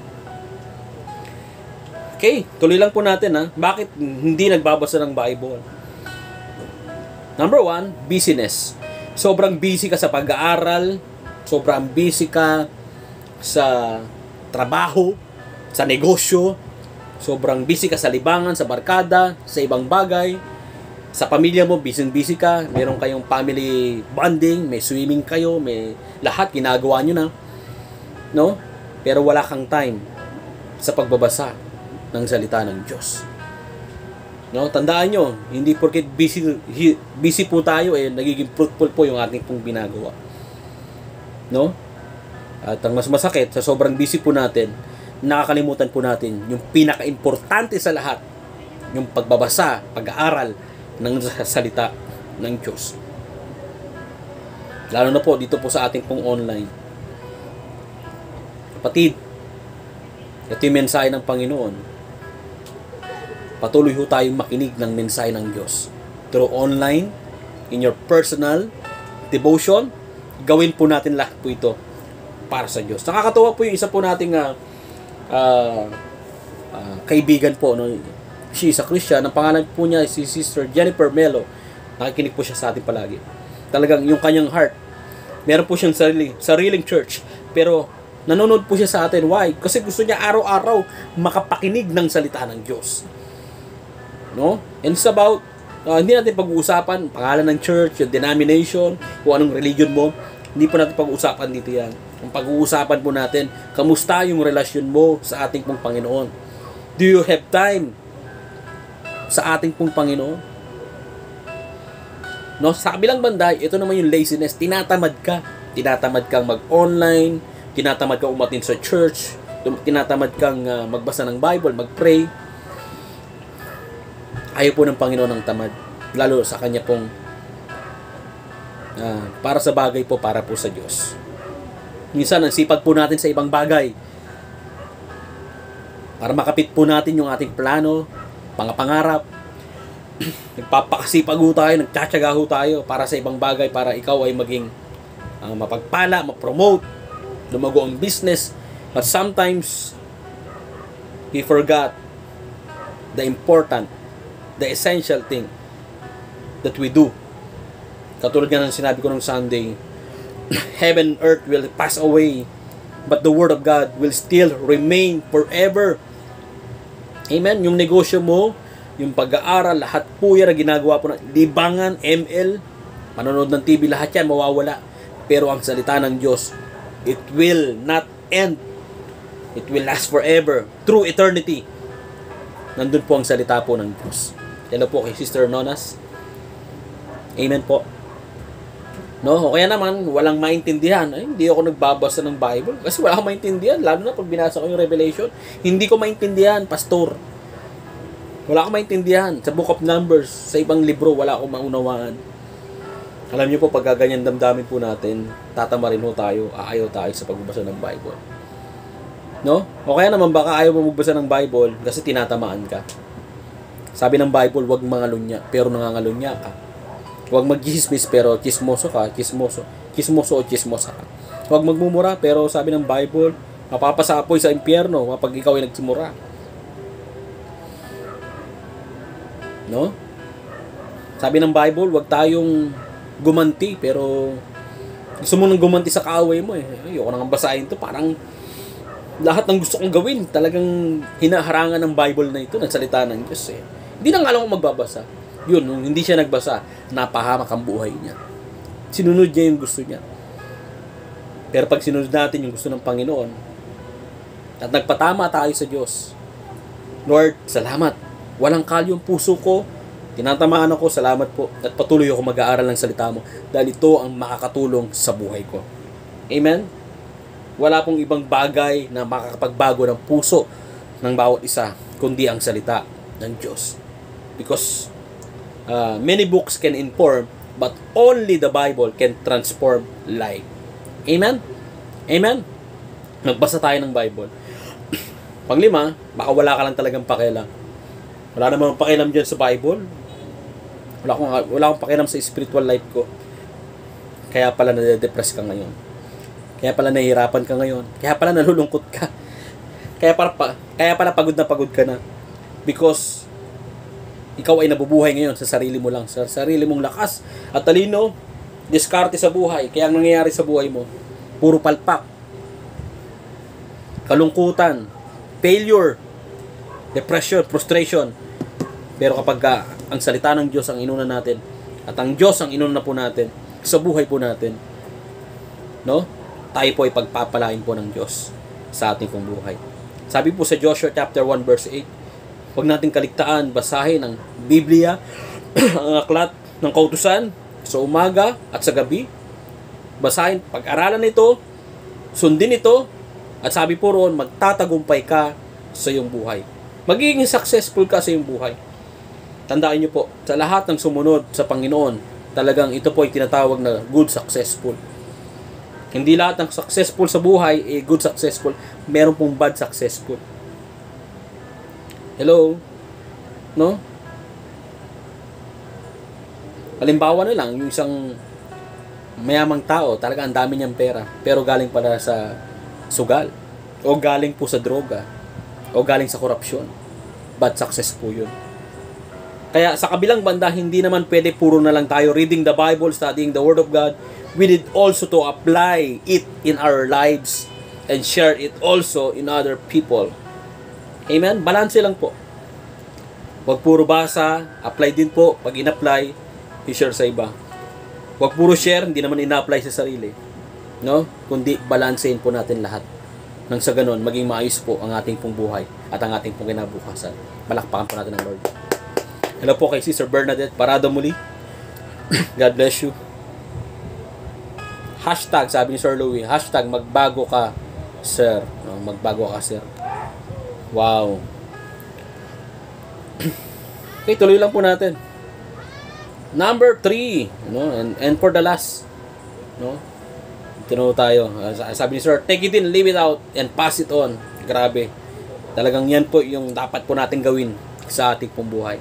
Okay, tuloy lang po natin ha. Bakit hindi nagbabasa ng Bible? Number one, busyness. Sobrang busy ka sa pag-aaral. Sobrang busy ka sa trabaho, sa negosyo. Sobrang busy ka sa libangan, sa barkada, sa ibang bagay. Sa pamilya mo, busy-busy ka. Meron kayong family bonding, may swimming kayo, may lahat, ginagawa nyo na. No? Pero wala kang time sa pagbabasa ng salita ng Diyos. No? Tandaan nyo, hindi porket busy, busy po tayo, eh, nagiging fruitful po yung ating pong ginagawa. No? At ang mas masakit, sa sobrang busy po natin, nakakalimutan po natin yung pinaka-importante sa lahat, yung pagbabasa, pag-aaral ng salita ng Diyos. Lalo na po dito po sa ating pong online. Kapatid, ito yung mensahe ng Panginoon. Patuloy ho tayong makinig ng mensahe ng Diyos. Through online, in your personal devotion, gawin po natin lahat po ito para sa Diyos. Nakakatawa po yung isa po nating uh, uh, uh, kaibigan po, no? She is a Christian. Ang pangalan po niya si Sister Jennifer Melo. Nakikinig po siya sa atin palagi. Talagang yung kanyang heart, meron po siyang sarili, sariling church. Pero Nanonood po siya sa atin. Why? Kasi gusto niya araw-araw makapakinig ng salita ng Diyos. No? And it's about, uh, hindi natin pag-uusapan, pangalan ng church, yung denomination, kung anong religion mo. Hindi po natin pag-uusapan dito yan. Ang pag-uusapan po natin, kamusta yung relasyon mo sa ating pong Panginoon? Do you have time sa ating pong Panginoon? No? Sa kabilang banda, ito naman yung laziness. Tinatamad ka. Tinatamad kang mag-online, tinatamad kang umatin sa church, tinatamad kang uh, magbasa ng Bible, mag-pray. Ayaw po ng Panginoon ng tamad. Lalo sa Kanya pong uh, para sa bagay po, para po sa Diyos. Minsan, ang sipag po natin sa ibang bagay para makapit po natin yung ating plano, pangapangarap. Nagpapakasipag ho tayo, nagtsatsaga ho tayo para sa ibang bagay, para ikaw ay maging uh, mapagpala, mapromote, lumago ang business. But sometimes we forgot the important, the essential thing that we do. Katulad nga ng sinabi ko nung Sunday, heaven and earth will pass away, but the Word of God will still remain forever. Amen? Yung negosyo mo, yung pag-aaral, lahat po yan na ginagawa po na libangan, M L, manonood ng T V, lahat yan mawawala. Pero ang salita ng Diyos, it will not end. It will last forever, through eternity. Nandun po ang salita po ng Diyos. Hello po kay Sister Nonas. Amen po. No, o kaya naman, walang maintindihan. Ay, hindi ako nagbabasa ng Bible. Kasi wala akong maintindihan. Lalo na pag binasa ko yung Revelation. Hindi ko maintindihan, pastor. Wala akong maintindihan. Sa Book of Numbers, sa ibang libro, wala akong maunawaan. Alam niyo po, pag ganyan damdamin po natin, tatama rin ho tayo, aayaw tayo sa pagbabasa ng Bible. No? O kaya naman, baka ayaw mo magbasa ng Bible kasi tinatamaan ka. Sabi ng Bible, huwag mangalunya, pero nangangalunya ka. Huwag magchismis, pero chismoso ka, chismoso, chismoso o chismosa ka. Huwag magmumura, pero sabi ng Bible, mapapasapoy sa impyerno kapag ikaw ay nagsimura. No? Sabi ng Bible, huwag tayong gumanti, pero gusto mo nang gumanti sa kaaway mo eh. Ayoko nang basahin to, parang lahat ng gusto kong gawin, talagang hinaharangan ng Bible na ito, ng salita ng Diyos eh. Hindi na nga lang ako magbabasa. Yun, nung hindi siya nagbasa, napahamak ang buhay niya. Sinunod niya yung gusto niya. Pero pag sinunod natin yung gusto ng Panginoon, at nagpatama tayo sa Diyos, Lord, salamat. Walang kalyong puso ko, tinatamaan ako, salamat po, at patuloy ako mag-aaral ng salita mo, dahil ito ang makakatulong sa buhay ko. Amen? Wala pong ibang bagay na makakapagbago ng puso ng bawat isa, kundi ang salita ng Diyos. Because uh, many books can inform, but only the Bible can transform life. Amen? Amen? Nagbasa tayo ng Bible. Panglima, baka wala ka lang talagang pakialam. Wala namang pakialam dyan sa Bible. Wala akong, wala akong pakialam sa spiritual life ko. Kaya pala nade-depress ka ngayon. Kaya pala nahihirapan ka ngayon. Kaya pala nalulungkot ka. Kaya pala, pa, kaya pala pagod na pagod ka na. Because ikaw ay nabubuhay ngayon sa sarili mo lang. Sa sarili mong lakas at talino, diskarte sa buhay. Kaya ang nangyayari sa buhay mo, puro palpak, kalungkutan, failure, depression, frustration. Pero kapag ka, ang salita ng Diyos ang inuna natin, at ang Diyos ang inuna po natin, sa buhay po natin, no? Tayo po ay pagpapalain po ng Diyos sa ating pong buhay. Sabi po sa Joshua chapter one verse eight, huwag nating kaligtaan, basahin ang Biblia, ang aklat ng kautusan, sa umaga at sa gabi. Basahin, pag-aralan ito, sundin ito, at sabi po roon, magtatagumpay ka sa iyong buhay. Magiging successful ka sa iyong buhay. Tandaan niyo po, sa lahat ng sumunod sa Panginoon, talagang ito po ay tinatawag na good successful. Hindi lahat ng successful sa buhay ay good successful. Meron pong bad successful. Hello? No? Halimbawa na lang, yung isang mayamang tao, talaga ang dami niyang pera, pero galing pala sa sugal, o galing po sa droga, o galing sa korupsyon. Bad success po yun. Kaya sa kabilang banda, hindi naman pwede puro na lang tayo reading the Bible, studying the Word of God. We need also to apply it in our lives and share it also in other people. Amen? Balanse lang po. Huwag puro basa, apply din po. Pag in-apply, i-share sa iba. Huwag puro share, hindi naman ina-apply sa sarili. No? Kundi balansein po natin lahat. Nang sa ganun, maging maayos po ang ating pong buhay at ang ating pong kinabukasan. Palakpakan po natin ang Lord. Hello po kay Sister Bernadette. Parada muli. God bless you. Hashtag, sabi ni Sir Louie, hashtag magbago ka, sir. No, magbago ka, sir. Wow. Okay, tuloy lang po natin. Number three, no, and and for the last, no. Tinuro tayo. Sabi ni Sir, take it in, leave it out, and pass it on. Grabe. Talagang yan po yung dapat po natin gawin sa ating pong buhay.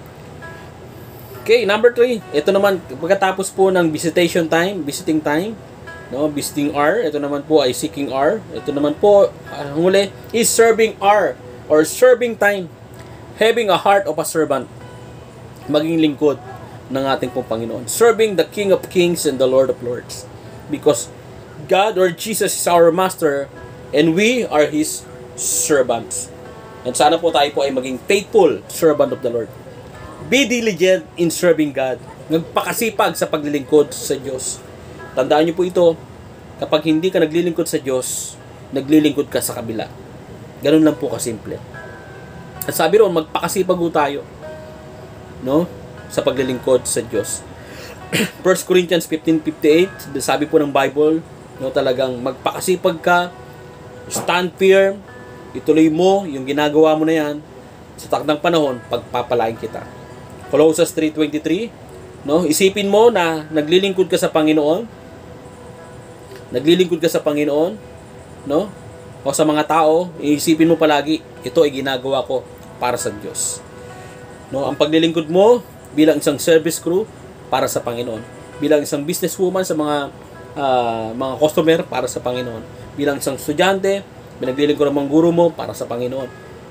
Okay, number three. Ito naman, pagkatapos po ng visitation time, visiting time, no, visiting hour, ito naman po ay seeking hour. Ito naman po, ang huli, is serving hour, or serving time. Having a heart of a servant. Maging lingkod ng ating pong Panginoon. Serving the King of Kings and the Lord of Lords. Because God or Jesus is our Master and we are His servants. And sana po tayo po ay maging faithful servant of the Lord. Be diligent in serving God. Nagpakasipag sa paglilingkod sa Diyos. Tandaan niyo po ito, kapag hindi ka naglilingkod sa Diyos, naglilingkod ka sa kabila. Ganun lang po kasimple. At sabi ron, magpakasipag po tayo, no, sa paglilingkod sa Diyos. First Corinthians fifteen fifty-eight, sabi po ng Bible, no, talagang magpakasipag ka, stand firm, ituloy mo yung ginagawa mo na yan, sa takdang panahon, pagpapalain kita. Colossians three twenty-three, no, isipin mo na naglilingkod ka sa Panginoon, naglilingkod ka sa Panginoon, no, o sa mga tao, isipin mo palagi, ito ay ginagawa ko para sa Diyos. No, ang paglilingkod mo bilang isang service crew para sa Panginoon, bilang isang businesswoman sa mga uh, mga customer para sa Panginoon, bilang isang estudyante, pinaglilingkuran mo ang guro mo para sa Panginoon.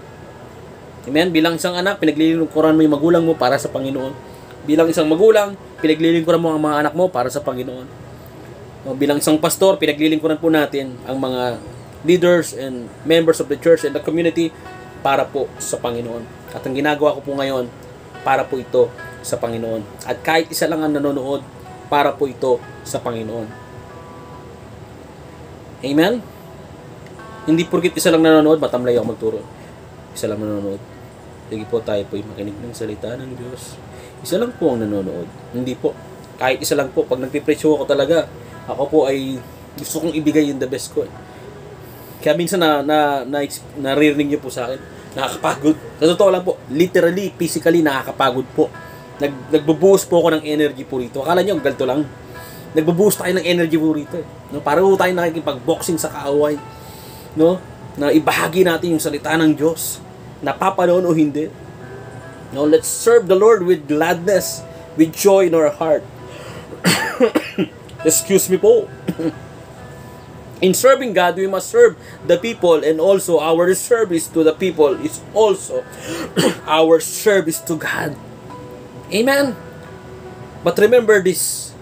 Amen? Bilang isang anak, pinaglilingkuran mo yung magulang mo para sa Panginoon. Bilang isang magulang, pinaglilingkuran mo ang mga anak mo para sa Panginoon. No, bilang isang pastor, pinaglilingkuran po natin ang mga leaders and members of the church and the community para po sa Panginoon. At ang ginagawa ko po ngayon, para po ito sa Panginoon. At kahit isa lang ang nanonood, para po ito sa Panginoon. Amen? Hindi porkit isa lang nanonood, matamlay ako magturo. Isa lang nanonood. Sige po, tayo po yung makinig ng salita ng Diyos. Isa lang po ang nanonood. Hindi po. Kahit isa lang po. Pag nagpipreach ako talaga, ako po ay gusto kong ibigay yung the best ko. Eh. Kaya minsan na, na, na, naririnig niyo po sa akin, nakakapagod. Sa totoo lang po, literally, physically, nakakapagod po. Nag, nagbubuhos po ako ng energy po rito. Akala nyo, galto lang. Nagbubuhos tayo ng energy po rito. Eh. No? Para po tayo nakikipag-boxing sa kaaway. No? Na ibahagi natin yung salita ng Diyos. Napapanoon o hindi. No? Let's serve the Lord with gladness, with joy in our heart. Excuse me po. In serving God, we must serve the people, and also our service to the people is also our service to God. Amen? But remember this.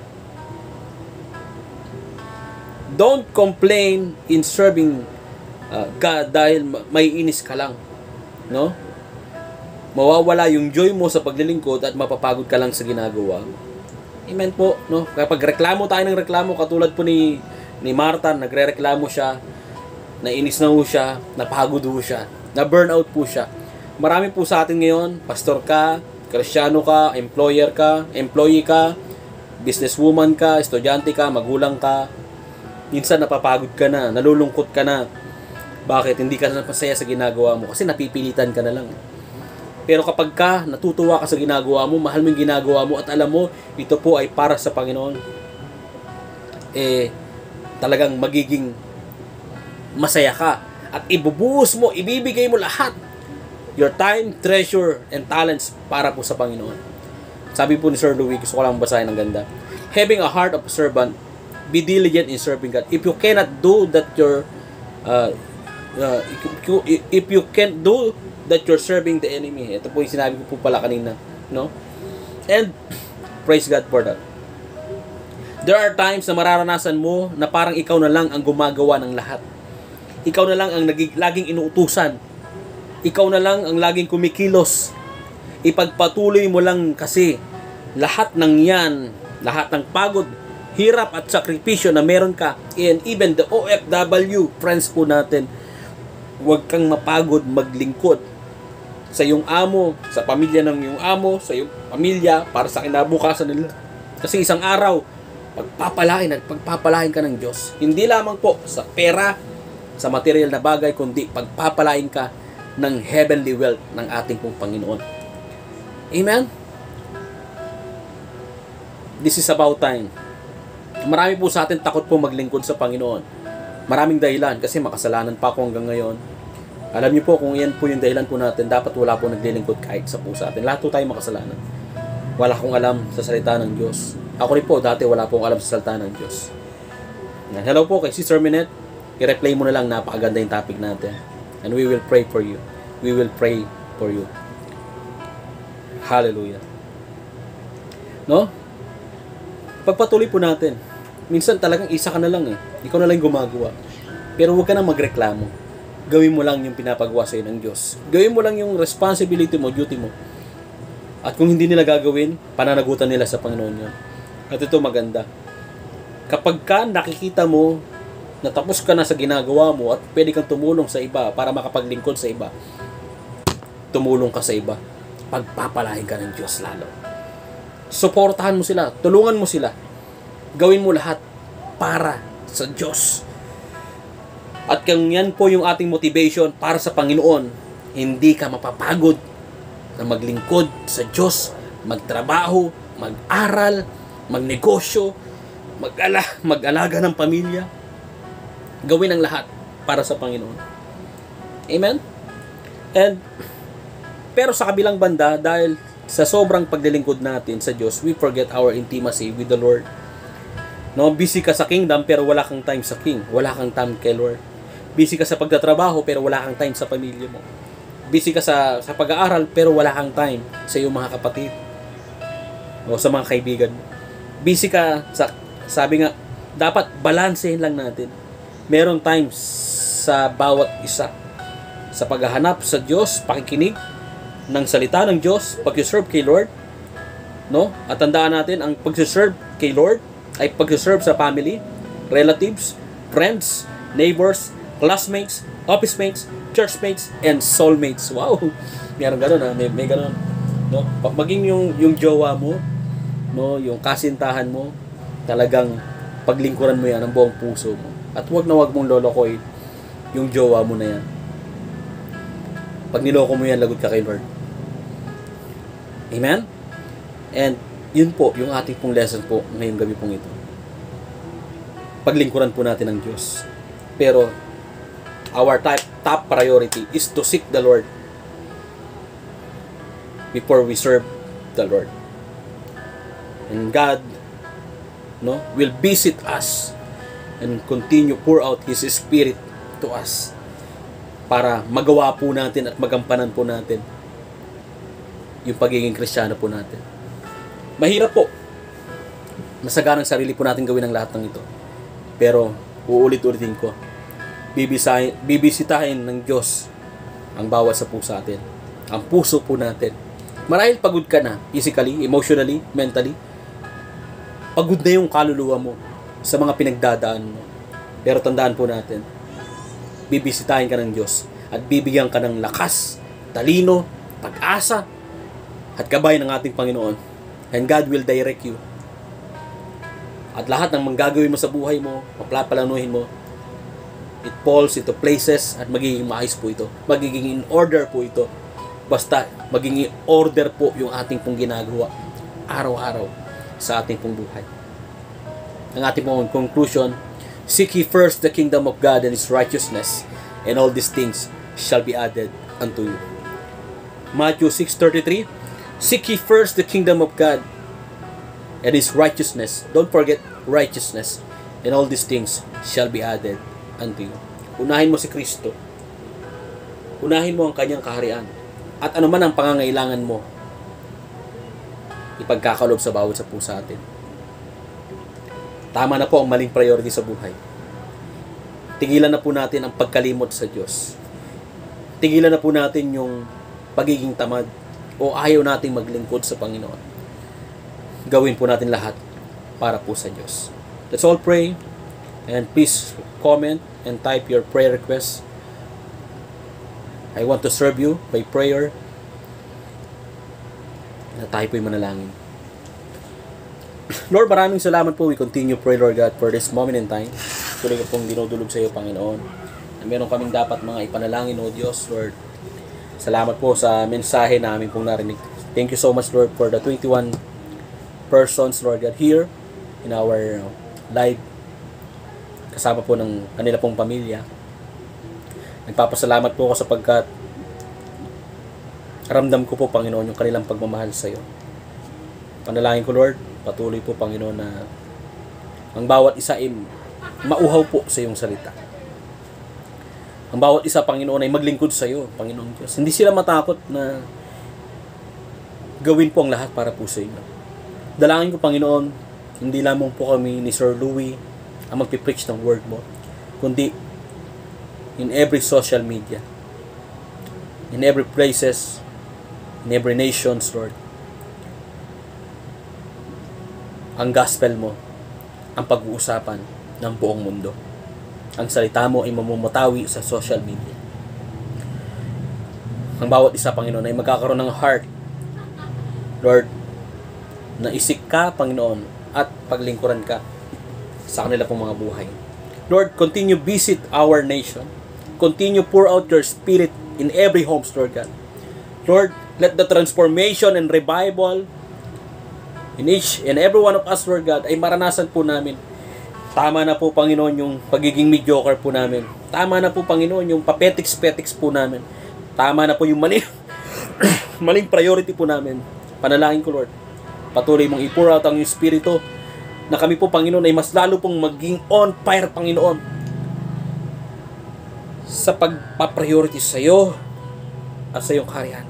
Don't complain in serving uh, God dahil may inis ka lang. No? Mawawala yung joy mo sa paglilingkod at mapapagod ka lang sa ginagawa. Amen po. No? Kapag reklamo tayo ng reklamo, katulad po ni ni Martha, nagrereklamo siya, nainis na po siya, napagod po siya, na-burnout po siya. Marami po sa atin ngayon, pastor ka, Kristiyano ka, employer ka, employee ka, businesswoman ka, estudyante ka, magulang ka. Minsan napapagod ka na, nalulungkot ka na. Bakit? Hindi ka napasaya sa ginagawa mo kasi napipilitan ka na lang. Pero kapag ka natutuwa ka sa ginagawa mo, mahal mo yung ginagawa mo at alam mo, ito po ay para sa Panginoon, eh, talagang magiging masaya ka. At ibubuhos mo, ibibigay mo lahat. Your time, treasure, and talents para po sa Panginoon. Sabi po ni Sir Louis, gusto ko lang basahin ng ganda. Having a heart of a servant, be diligent in serving God. If you cannot do that your uh, uh, if, you, if you can't do that you're serving the enemy. Ito po yung sinabi ko po pala kanina. No? And praise God for that. There are times na mararanasan mo na parang ikaw na lang ang gumagawa ng lahat. Ikaw na lang ang naging, laging inuutusan. Ikaw na lang ang laging kumikilos. Ipagpatuloy mo lang kasi lahat ng yan, lahat ng pagod, hirap at sakripisyo na meron ka, and even the O F W, friends po natin, huwag kang mapagod maglingkod sa iyong amo, sa pamilya ng iyong amo, sa iyong pamilya, para sa kinabukasan nila. Kasi isang araw, pagpapalain at pagpapalain ka ng Diyos. Hindi lamang po sa pera, sa material na bagay, kundi pagpapalain ka ng heavenly wealth ng ating pong Panginoon. Amen? This is about time. Marami po sa atin takot po maglingkod sa Panginoon. Maraming dahilan kasi makasalanan pa ako hanggang ngayon. Alam niyo po kung yan po yung dahilan po natin, dapat wala po naglilingkod kahit sa po sa atin. Lahat po tayo makasalanan. Wala akong alam sa salita ng Diyos. Ako rin po, dati wala po akong alam sa salita ng Diyos. Hello po kay Sister Minette. I-replay mo na lang, napakaganda yung topic natin. And we will pray for you. We will pray for you. Hallelujah. No? Pagpatuloy po natin. Minsan talagang isa ka na lang eh. Ikaw na lang gumagawa. Pero huwag ka na magreklamo. Gawin mo lang yung pinapagawa sa'yo ng Diyos. Gawin mo lang yung responsibility mo, duty mo. At kung hindi nila gagawin, pananagutan nila sa Panginoon yun. At ito maganda. Kapag ka nakikita mo na tapos ka na sa ginagawa mo at pwede kang tumulong sa iba para makapaglingkod sa iba, tumulong ka sa iba. Pagpapalain ka ng Diyos lalo. Suportahan mo sila. Tulungan mo sila. Gawin mo lahat para sa Diyos. At kung yan po yung ating motivation para sa Panginoon, hindi ka mapapagod na maglingkod sa Diyos, magtrabaho, mag-aral, magnegosyo, mag-ala, mag-alaga ng pamilya. Gawin ang lahat para sa Panginoon. Amen? And, pero sa kabilang banda, dahil sa sobrang paglilingkod natin sa Diyos, we forget our intimacy with the Lord. No, busy ka sa kingdom pero wala kang time sa King. Wala kang time kay Lord. Busy ka sa pagtatrabaho pero wala kang time sa pamilya mo. Busy ka sa, sa pag-aaral pero wala kang time sa iyong mga kapatid o sa mga kaibigan mo. Busy ka sa, sabi nga, dapat balansehin lang natin. Merong time sa bawat isa. Sa paghahanap sa Diyos, pakikinig ng salita ng Diyos, pag-serve kay Lord, no? At tandaan natin, ang pag-serve kay Lord ay pag-serve sa family, relatives, friends, neighbors, classmates, office mates, churchmates, and soulmates. Wow! Meron gano'n ha, may, may gano'n. No? Maging yung, yung jowa mo, no? Yung kasintahan mo, talagang paglingkuran mo yan ng buong puso mo. At huwag na huwag mong lolokoy yung jowa mo na yan. Pag niloko mo yan, lagot ka kay Lord. Amen? And yun po, yung ating pong lesson po ngayong gabi pong ito. Paglingkuran po natin ng Diyos. Pero, our top, top priority is to seek the Lord before we serve the Lord. And God, no, will visit us and continue pour out His Spirit to us para magawa po natin at magampanan po natin yung pagiging Kristiyano po natin. Mahirap po. Masaganang sarili po natin gawin ang lahat ng ito. Pero, uulit-ulitin ko, bibisitahin, bibisitahin ng Diyos ang bawat sa puso natin. Ang puso po natin. Marahil pagod ka na, physically, emotionally, mentally. Pagod na yung kaluluwa mo sa mga pinagdadaan mo. Pero tandaan po natin, bibisitahin ka ng Diyos at bibigyan ka ng lakas, talino, pag-asa, at gabay ng ating Panginoon. And God will direct you. At lahat ng manggagawin mo sa buhay mo, paplapalanuhin mo, it falls into places at magiging maayos po ito. Magiging in order po ito. Basta magiging in order po yung ating pong ginagawa araw-araw sa ating pong buhay. Ang ating pong conclusion, seek ye first the kingdom of God and His righteousness, and all these things shall be added unto you. Matthew six thirty-three, seek ye first the kingdom of God and His righteousness. Don't forget righteousness. And all these things shall be added unto you. Unahin mo si Kristo. Unahin mo ang Kanyang kaharian. At ano man ang pangangailangan mo, ipagkakalob sa bawat sa puso atin. Tama na po ang maling priority sa buhay. tigilan na po natin ang pagkalimot sa Diyos. Tigilan na po natin yung pagiging tamad o ayaw nating maglingkod sa Panginoon. Gawin po natin lahat para po sa Diyos. Let's all pray, and please comment and type your prayer requests. I want to serve you by prayer. Na tayo po'y manalangin. Lord, maraming salamat po. We continue pray, Lord God, for this moment in time. Tuloy ko pong dinudulog sa iyo, Panginoon. Na meron kaming dapat mga ipanalangin, O Diyos, Lord. Salamat po sa mensahe na aming pong narinig. Thank you so much, Lord, for the twenty-one persons, Lord God, here in our live. Kasama po ng kanila pong pamilya. Nagpapasalamat po ako sapagkat ramdam ko po, Panginoon, yung kanilang pagmamahal sa iyo. Panalangin ko, Lord, patuloy po, Panginoon, na ang bawat isa ay mauhaw po sa iyong salita. Ang bawat isa, Panginoon, ay maglingkod sa iyo, Panginoon Diyos. Hindi sila matakot na gawin po ang lahat para po sa iyo. Dalangin ko, Panginoon, hindi lamang po kami ni Sir Louie ang magpipreach ng word mo, kundi in every social media, in every places, in every nations, Lord, ang gospel mo ang pag-uusapan ng buong mundo. Ang salita mo ay mamumutawi sa social media. Ang bawat isa, Panginoon, ay magkakaroon ng heart, Lord, na isik ka, Panginoon, at paglingkuran ka sa kanila pong mga buhay. Lord, continue visit our nation. Continue pour out your spirit in every home, Lord God. Lord, let the transformation and revival in each and every one of us, Lord God, ay maranasan po namin. Tama na po, Panginoon, yung pagiging mediocre po namin. Tama na po, Panginoon, yung papetiks-petiks po namin. Tama na po yung maling, maling priority po namin. Panalangin ko, Lord, patuloy mong i-pour out ang Espiritu na kami po, Panginoon, ay mas lalo pong maging on fire, Panginoon, sa pagpapriority sa iyo at sa iyong kaharian.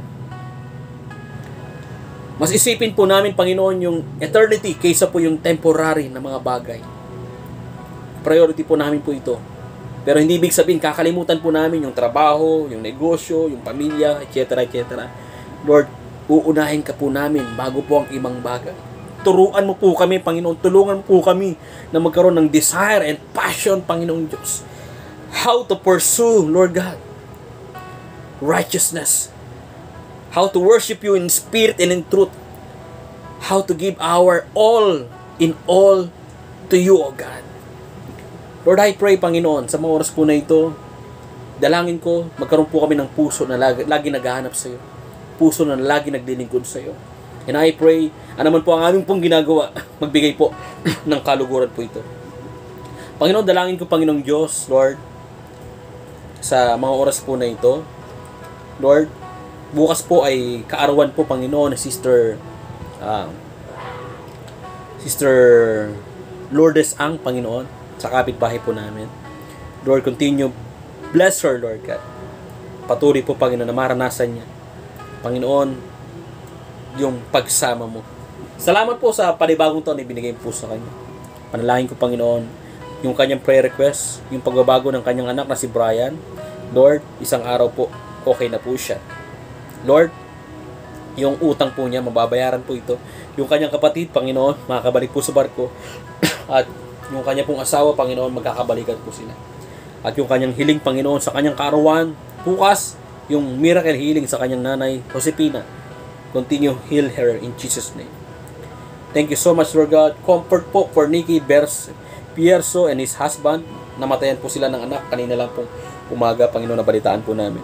Mas isipin po namin, Panginoon, yung eternity kaysa po yung temporary na mga bagay. Priority po namin po ito. Pero hindi ibig sabihin, kakalimutan po namin yung trabaho, yung negosyo, yung pamilya, et cetera, et cetera. Lord, uunahin ka po namin bago po ang ibang bagay. Turuan mo po kami, Panginoon. Tulungan mo po kami na magkaroon ng desire and passion, Panginoon Diyos. How to pursue, Lord God, righteousness. How to worship you in spirit and in truth. How to give our all in all to you, O God. Lord, I pray, Panginoon, sa mga oras po na ito, dalangin ko, magkaroon po kami ng puso na lagi, lagi naghahanap sa iyo. Puso na lagi naglilingkod sa iyo. And I pray, ano man po ang aming pong ginagawa, magbigay po ng kaluguran po ito. Panginoon, dalangin ko, Panginoong Diyos, Lord, sa mga oras po na ito, Lord, bukas po ay kaarawan po, Panginoon, ni Sister uh, Sister Lourdes ang, Panginoon, sa kapitbahay po namin. Lord, continue, bless her, Lord God. Patuloy po, Panginoon, na maranasan niya, Panginoon, yung pagsama mo. Salamat po sa panibagong taon na ibinigay po sa kanya. Panalangin ko, Panginoon, yung kanyang prayer request, yung pagbabago ng kanyang anak na si Brian, Lord, isang araw po, okay na po siya. Lord, yung utang po niya, mababayaran po ito. Yung kanyang kapatid, Panginoon, makakabalik po sa barko. At yung kanya pong asawa, Panginoon, magkakabalikan po sila. At yung kanyang hiling, Panginoon, sa kanyang karawan, bukas, yung miracle healing sa kanyang nanay, Josepina, continue heal her in Jesus' name. Thank you so much, Lord God. Comfort po for Nikki Pierso and his husband. Namatayan po sila ng anak. Kanina lang pong umaga, Panginoon, nabalitaan po namin.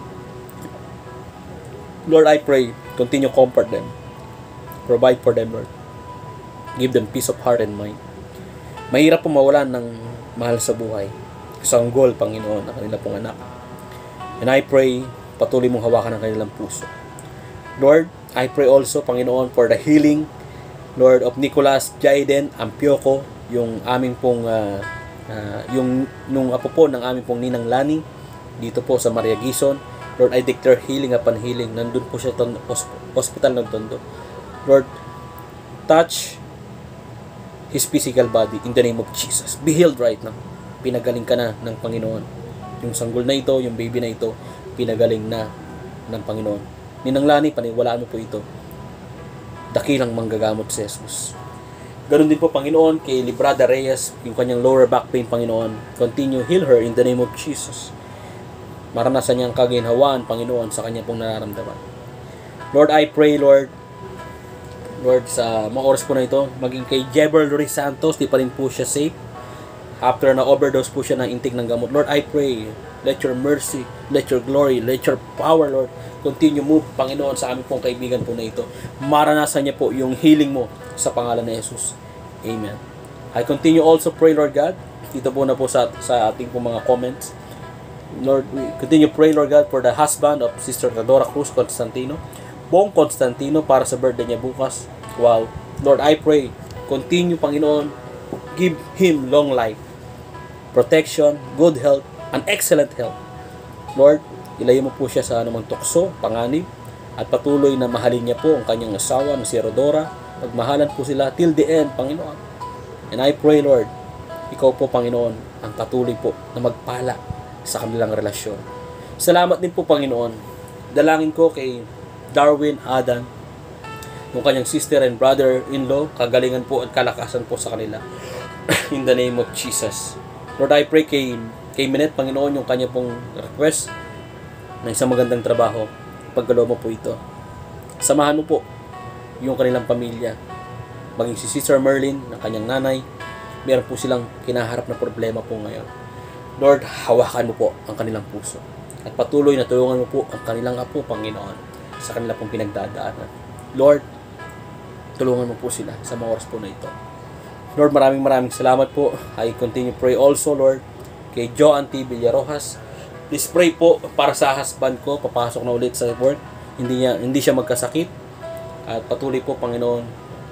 Lord, I pray, continue comfort them. Provide for them, Lord. Give them peace of heart and mind. Mahirap po mawalan ng mahal sa buhay. Isang goal, Panginoon, ng kanila pong anak. And I pray, patuloy mong hawakan ang kanilang puso. Lord, I pray also, Panginoon, for the healing, Lord, of Nicolas Jaiden Ampioko, yung aming pong, uh, uh, yung, nung apo po ng aming pong Ninang Lani, dito po sa Maria Gison. Lord, I declare healing upon healing. Nandun po siya sa hospital ng Tondo. Lord, touch his physical body in the name of Jesus. Be healed right now. pinagaling ka na ng Panginoon. Yung sanggol na ito, yung baby na ito, pinagaling na ng Panginoon. Ninang Lani, paniwalaan mo po ito. Dakilang manggagamot si Jesus. Ganon din po, Panginoon, kay Librada Reyes, yung kanyang lower back pain, Panginoon. Continue, heal her in the name of Jesus. Maranasan niyang kaginhawaan, Panginoon, sa kanya pong nararamdaman. Lord, I pray, Lord, Lord, sa mga oras po na ito, maging kay Julyb Santos, di pa rin po siya safe. After na overdose po siya ng intake ng gamot. Lord, I pray, let your mercy, let your glory, let your power, Lord, continue move, Panginoon, sa aming pong kaibigan po na ito. Maranasan niya po yung healing mo sa pangalan ni Jesus. Amen. I continue also pray, Lord God. Dito po na po sa, sa ating po mga comments. Lord, we continue pray, Lord God, for the husband of Sister Dora Cruz Constantino. Bong Constantino, para sa birthday niya bukas. Wow. Lord, I pray, continue, Panginoon, give him long life, protection, good health, and excellent health. Lord, ilayo mo po siya sa anumang tukso, panganib, at patuloy na mahalin niya po ang kanyang asawa na si Rodora. Magmahalan po sila till the end, Panginoon. And I pray, Lord, ikaw po, Panginoon, ang patuloy po na magpala sa kanilang relasyon. Salamat din po, Panginoon. Dalangin ko kay Darwin Adan, yung kanyang sister and brother-in-law, kagalingan po at kalakasan po sa kanila. In the name of Jesus. Lord, I pray kay, kay Minette, Panginoon, yung kanya pong request na isang magandang trabaho. Paggalaw mo po ito. Samahan mo po yung kanilang pamilya. Maging si Sister Merlin, na kanyang nanay, meron po silang kinaharap na problema po ngayon. Lord, hawakan mo po ang kanilang puso. At patuloy na tulungan mo po ang kanilang apo, Panginoon, sa kanila pong pinagdadaanan. Lord, tulungan mo po sila sa mga oras po na ito. Lord, maraming maraming salamat po. I continue pray also, Lord, kay Joan T. Villarojas. Please pray po para sa husband ko, papasok na ulit sa work. Hindi, niya, hindi siya magkasakit. At patuloy po, Panginoon,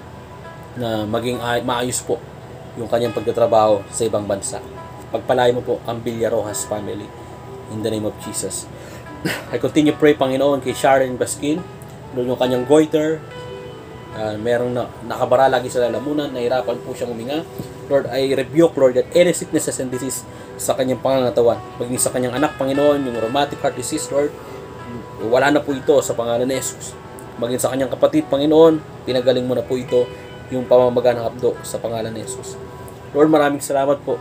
na maging ay, maayos po yung kanyang pagtatrabaho sa ibang bansa. Pagpalain mo po ang Villarojas family. In the name of Jesus. I continue pray, Panginoon, kay Sharon Baskin. Lord, yung kanyang goiter. Uh, merong na, nakabara lagi sa lalamunan. Nahirapan po siyang huminga. Lord, I rebuke, Lord, that any sicknesses and disease sa kanyang pangangatawan. Maging sa kanyang anak, Panginoon, yung rheumatic heart disease, Lord, wala na po ito sa pangalan ni Jesus. Maging sa kanyang kapatid, Panginoon, pinagaling mo na po ito yung pamamaga ng abdo sa pangalan ni Jesus. Lord, maraming salamat po.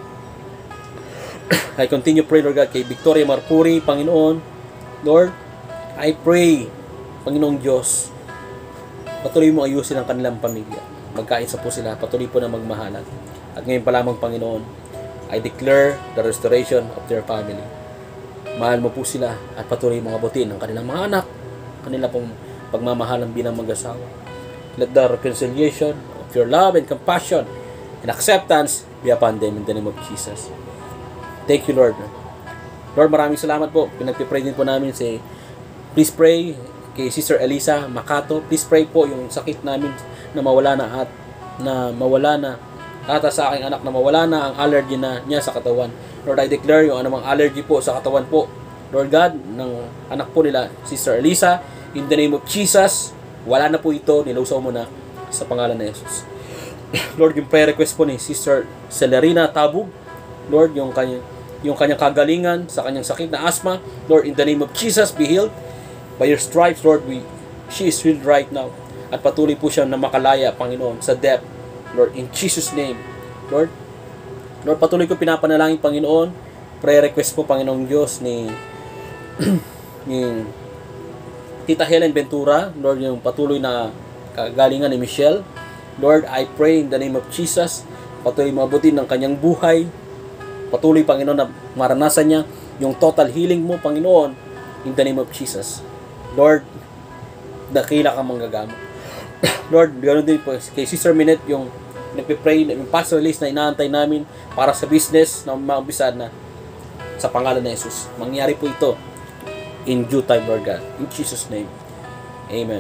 I continue pray, Lord God, kay Victoria Marpuri, Panginoon. Lord, I pray, Panginoong Diyos, patuloy mo ayusin ang kanilang pamilya. Magkaisa po sila, patuloy po na magmahalan. At ngayon pa lamang, Panginoon, I declare the restoration of their family. Mahal mo po sila at patuloy mong abutin ang kanilang mga anak, kanila pong pagmamahalan bilang mag-asawa. Let the reconciliation of your love and compassion and acceptance be upon them in the name of Jesus. Thank you, Lord. Lord, maraming salamat po. Pinagpipray din po namin si, please pray kay Sister Elisa Makato. Please pray po yung sakit namin na mawala na at na mawala na ata sa aking anak na mawala na ang allergy na niya sa katawan. Lord, I declare yung anumang allergy po sa katawan po, Lord God, ng anak po nila, Sister Elisa, in the name of Jesus, wala na po ito, nilusaw mo na sa pangalan ni Jesus. Lord, yung prayer request po ni Sister Celerina Tabug, Lord, yung kanyang, yung kanyang kagalingan sa kanyang sakit na asthma, Lord, in the name of Jesus, be healed. By your stripes, Lord, we, she is healed right now. At patuloy po siya na makalaya, Panginoon, sa death, Lord, in Jesus' name. Lord, Lord, patuloy ko pinapanalangin, Panginoon, prayer request po, Panginoong Diyos, ni, ni Tita Helen Ventura, Lord, yung patuloy na kagalingan ni Michelle. Lord, I pray in the name of Jesus, patuloy mabutin ng kanyang buhay. Patuloy, Panginoon, na maranasan niya yung total healing mo, Panginoon, in the name of Jesus. Lord, dakila kang manggagamot. Lord, ganoon din po kay Sister Minette, yung nagpipray, yung pastor list na inaantay namin para sa business na maumpisan na sa pangalan ni Jesus. Mangyari po ito in due time, Lord God. In Jesus' name. Amen.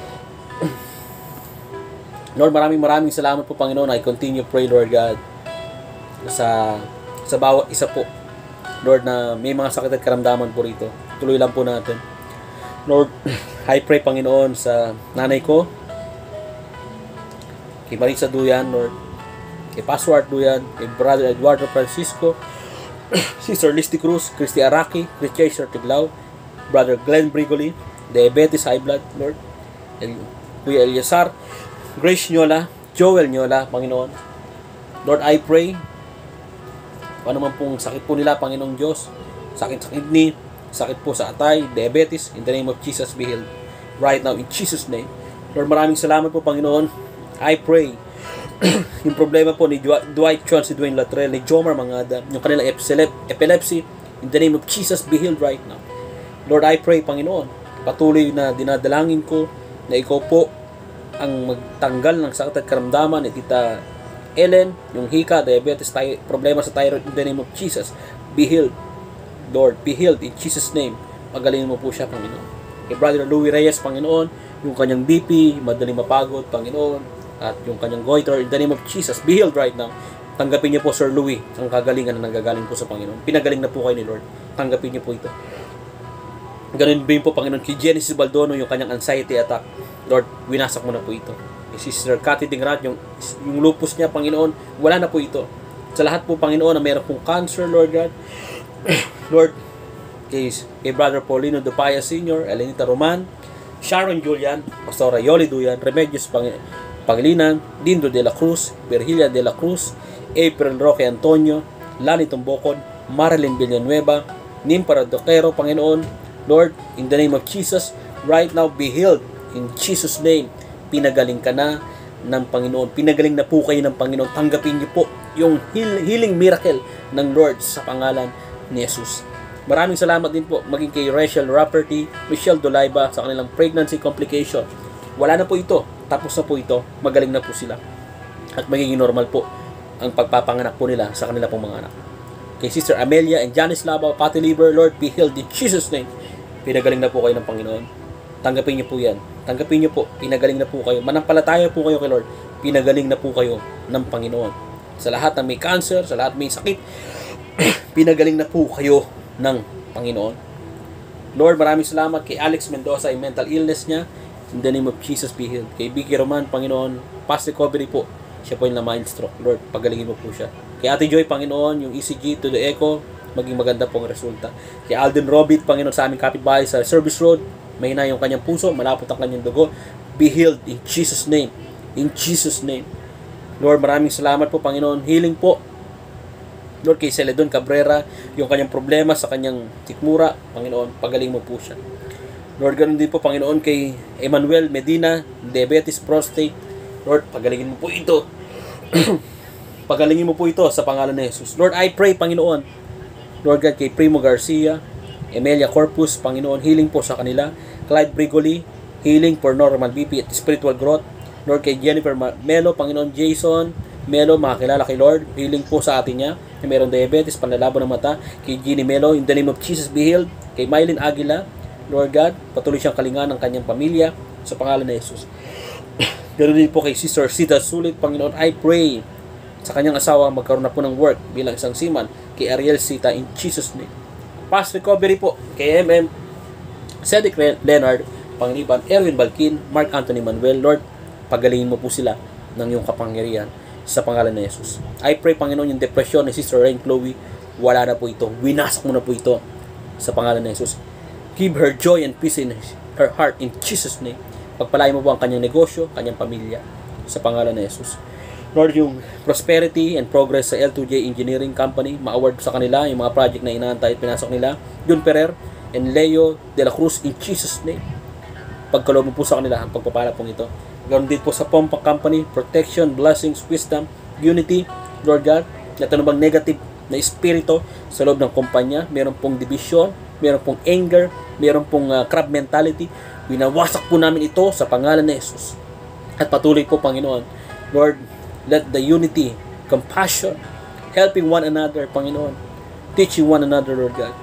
Lord, maraming maraming salamat po, Panginoon. I continue pray, Lord God, sa sa bawat isa po, Lord, na may mga sakit at karamdaman po rito. Tuloy lang po natin. Lord, I pray, Panginoon, sa nanay ko, kay Marisa Duyan, Lord, kay Pastor Duyan, kay Brother Eduardo Francisco, Sister Listy Cruz, Christy Araki, Chris Chaser Tiglao, Brother Glenn Brigoli, Diabetes High Blood, Lord, El, Kuya Eliasar, Grace Nyola, Joel Nyola, Panginoon. Lord, I pray, ano man pong sakit po nila, Panginoong Diyos, sakit sa kidney, sakit po sa atay, diabetes, in the name of Jesus, be healed. Right now, in Jesus' name. Lord, maraming salamat po, Panginoon. I pray, yung problema po ni Dwight Chon, si Dwayne Latrell, ni Jomar Mangada, yung kanilang epilepsy, in the name of Jesus, be healed right now. Lord, I pray, Panginoon, patuloy na dinadalangin ko na ikaw po ang magtanggal ng sakit at karamdaman ni Tita Ellen, yung hika, diabetes, tayo, problema sa thyroid, in the name of Jesus, be healed. Lord, be healed in Jesus' name. Pagalingin mo po siya, Panginoon. Kay Brother Louie Reyes, Panginoon, yung kanyang B P, madaling mapagod, Panginoon, at yung kanyang goiter, in the name of Jesus, be healed right now. Tanggapin niyo po, Sir Louie, ang kagalingan na nanggagaling po sa Panginoon. Pinagaling na po kayo ni Lord. Tanggapin niyo po ito. Ganun din po, Panginoon, kay Genesis Baldono, yung kanyang anxiety attack. Lord, winasak mo na po ito. Kay Sister Cathy Dingrat, yung, yung lupus niya, Panginoon, wala na po ito. Sa lahat po, Panginoon, na meron pong cancer, Lord God. Lord, kay, kay Brother Paulino Dupaya Senior, Elenita Roman, Sharon Julian, Pastora Yoli Duyan, Remedios Pang Pangilinan, Dindo de la Cruz, Virgilia de la Cruz, April Roque Antonio, Lani Tumbocon, Marilyn Villanueva, Nim Paradoquero, Panginoon. Lord, in the name of Jesus, right now, be healed. In Jesus' name, pinagaling ka na ng Panginoon. Pinagaling na po kayo ng Panginoon. Tanggapin niyo po yung heal healing miracle ng Lord sa pangalan ni Jesus. Maraming salamat din po maging kay Rachel Rapperty, Michelle Dolayba sa kanilang pregnancy complication. Wala na po ito. Tapos na po ito. Magaling na po sila. At magiging normal po ang pagpapanganak po nila sa kanila pong mga anak. Kay Sister Amelia and Janice Labaw, Pati Liber, Lord, be healed in Jesus' name. Pinagaling na po kayo ng Panginoon. Tanggapin niyo po yan. Tanggapin niyo po. Pinagaling na po kayo. Manampalataya po kayo kay Lord. Pinagaling na po kayo ng Panginoon. Sa lahat ng may cancer, sa lahat may sakit, pinagaling na po kayo ng Panginoon. Lord, maraming salamat kay Alex Mendoza, yung mental illness niya. In the name of Jesus, be healed. Kay Vicky Roman, Panginoon, fast recovery po. Siya po yung na-mind stroke. Lord, pagalingin mo po siya. Kay Ate Joy, Panginoon, yung E C G to the echo, maging maganda pong resulta. Kay Alden Robit, Panginoon, sa aming kapitbahay sa Service Road, may na yung kanyang puso, malapot ang kanyang dugo. Be healed in Jesus' name. In Jesus' name. Lord, maraming salamat po, Panginoon. Healing po. Lord, kay Celedon Cabrera, yung kanyang problema sa kanyang tikmura, Panginoon, pagaling mo po siya. Lord, ganun din po, Panginoon, kay Emmanuel Medina, diabetes, prostate. Lord, pagalingin mo po ito. Pagalingin mo po ito sa pangalan ni Jesus. Lord, I pray, Panginoon, Lord God, kay Primo Garcia, Emelia Corpus, Panginoon, healing po sa kanila. Clyde Brigoli, healing for normal B P at spiritual growth. Lord, kay Jennifer Melo, Panginoon, Jason Melo, makakilala kay Lord, healing po sa atin niya. Kay meron diabetes, panlalabo ng mata. Kay Jeannie Melo, in the name of Jesus, be healed. Kay Mylene Aguila, Lord God, patuloy siyang kalinga ng kanyang pamilya sa pangalan ni Jesus. Ganoon din po kay Sister Sita Sulit, Panginoon, I pray sa kanyang asawa magkaroon na po ng work bilang isang seaman. Kay Ariel Sita, in Jesus' name. Fast recovery po kay M M Cedric Leonard, Pangliban, Erwin Balkin, Mark Anthony Manuel. Lord, pagalingin mo po sila ng iyong kapangyarihan sa pangalan ni Jesus. I pray, Panginoon, yung depression ni Sister Rain Chloe, wala na po ito. Winasak mo na po ito sa pangalan ni Jesus. Give her joy and peace in her heart in Jesus' name. Pagpalain mo po ang kanyang negosyo, kanyang pamilya sa pangalan ni Jesus. Lord, yung prosperity and progress sa L two J Engineering Company, ma-award sa kanila yung mga project na inaantay at pinasok nila. Jun Ferrer and Leo de la Cruz, in Jesus' name. Pagkaloob mo po sa kanila ang pagpapala pong ito. Ganoon din po sa Pompa Company, protection, blessings, wisdom, unity. Lord God, na ito bang negative na espiritu sa loob ng kumpanya, meron pong division, meron pong anger, meron pong uh, crab mentality. Winawasak po namin ito sa pangalan ni Jesus. At patuloy po, Panginoon, Lord, let the unity, compassion, helping one another, Panginoon, teaching one another, Lord God,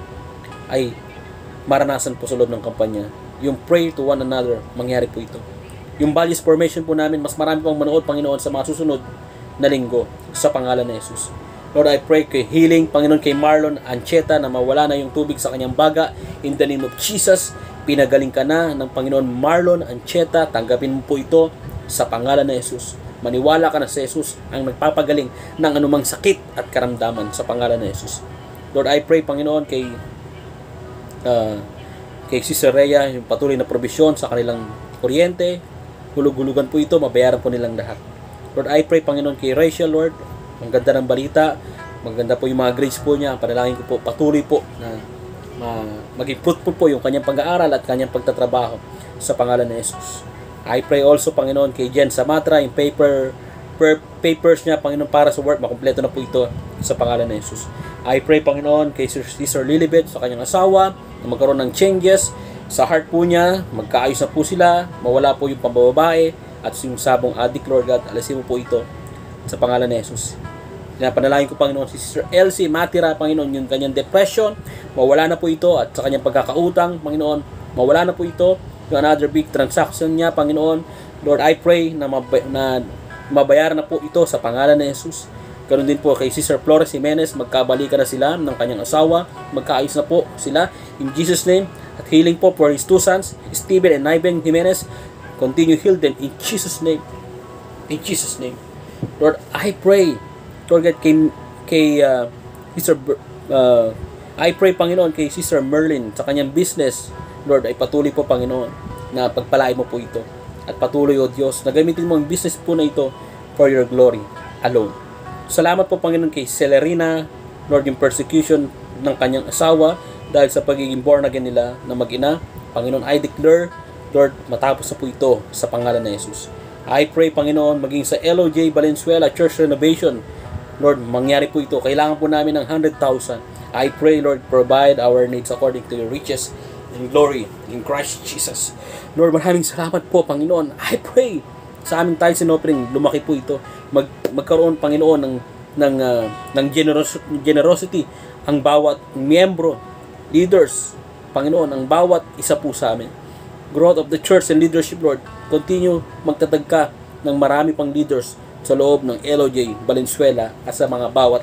ay maranasan po sa loob ng kampanya. Yung pray to one another, mangyari po ito. Yung values formation po namin, mas marami pang manood, Panginoon, sa mga susunod na linggo sa pangalan ni Jesus. Lord, I pray kay healing, Panginoon, kay Marlon Ancheta na mawala na yung tubig sa kanyang baga. In the name of Jesus, pinagaling ka na ng Panginoon Marlon Ancheta. Tanggapin mo po ito sa pangalan ni Jesus. Maniwala ka na sa Jesus ang nagpapagaling ng anumang sakit at karamdaman sa pangalan ni Jesus. Lord, I pray, Panginoon, kay uh, kay Sister Rhea, yung patuloy na provision sa kanilang kuryente, hulug-hulugan po ito, mabayaran po nilang lahat. Lord, I pray, Panginoon, kay Rachel, Lord, ang ganda ng balita, maganda po yung mga grades po niya, panalangin ko po, patuloy po na uh, maging fruitful po yung kanyang pag-aaral at kanyang pagtatrabaho sa pangalan ni Jesus. I pray also, Panginoon, kay Jen Samatra, yung paper, per, papers niya, Panginoon, para sa work, makumpleto na po ito sa pangalan ni Jesus. I pray, Panginoon, kay Sister Julyb thirteen sa kanyang asawa, na magkaroon ng changes sa heart po niya, magkaayos na po sila, mawala po yung pambababae, at yung sabong addict, Lord God, alisin mo po ito sa pangalan ni Jesus. Pinapanalangin ko, Panginoon, si Sister Elsie Matira, Panginoon, yung kanyang depression, mawala na po ito, at sa kanyang pagkakautang, Panginoon, mawala na po ito, yung another big transaction niya, Panginoon. Lord, I pray na, mabay- na mabayaran na po ito sa pangalan ni Jesus. Ganoon din po kay Sister Flores Jimenez, magkabalikan na sila ng kanyang asawa, magkaayos na po sila, in Jesus' name, at healing po for his two sons, Steven and Ivan Jimenez. Continue heal them in Jesus' name. In Jesus' name. Lord, I pray, Lord God, kay, kay uh, Sister, uh, I pray, Panginoon, kay Sister Merlin, sa kanyang business, Lord, ay patuloy po, Panginoon, na pagpalain mo po ito. At patuloy, O Diyos, na gamitin mo ang business po na ito for your glory alone. Salamat po, Panginoon, kay Celerina, Lord, yung persecution ng kanyang asawa, dahil sa pagiging born again nila na mag-ina. Panginoon, I declare, Lord, matapos na po ito sa pangalan ng Jesus. I pray, Panginoon, maging sa L O J Valenzuela Church Renovation, Lord, mangyari po ito. Kailangan po namin ng one hundred thousand. I pray, Lord, provide our needs according to your riches and glory in Christ Jesus. Lord, maraming salamat po, Panginoon. I pray sa aming tayo sinopering, lumaki po ito. Mag, magkaroon, Panginoon, ng, ng, uh, ng generos, generosity ang bawat miyembro, leaders, Panginoon, ang bawat isa po sa amin. Growth of the church and leadership, Lord. Continue magtatag ka ng marami pang leaders sa loob ng L O J Valenzuela at sa mga bawat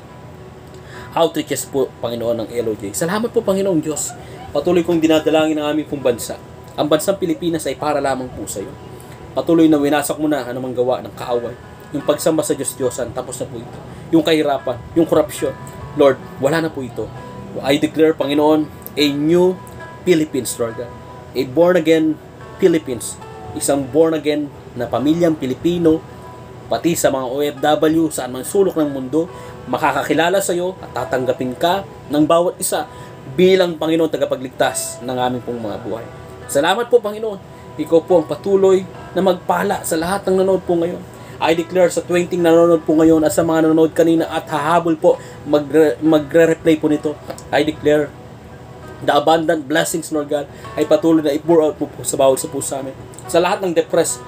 outreaches po, Panginoon, ng L O J. Salamat po, Panginoong Diyos. Patuloy kong dinadalangin ang aming pong bansa. Ang bansang Pilipinas ay para lamang po sa iyo. Patuloy na winasak mo na anumang gawa ng kaaway. Yung pagsamba sa Diyos-Diyosan, tapos na po ito. Yung kahirapan, yung korupsyon, Lord, wala na po ito. I declare, Panginoon, a new Philippines, Lord God. A born-again Philippines. Isang born-again na pamilyang Pilipino, pati sa mga O F W, saan man sulok ng mundo, makakakilala sa iyo at tatanggapin ka ng bawat isa bilang Panginoon tagapagligtas ng aming pong mga buhay. Salamat po, Panginoon. Ikaw po ang patuloy na magpala sa lahat ng nanonood po ngayon. I declare sa twenty nanonood po ngayon at sa mga nanonood kanina at hahabol po, magre- magre-replay po nito. I declare the abundant blessings, Lord God, ay patuloy na i-pour out po, po sa bawat sa puso namin. Sa lahat ng depressed,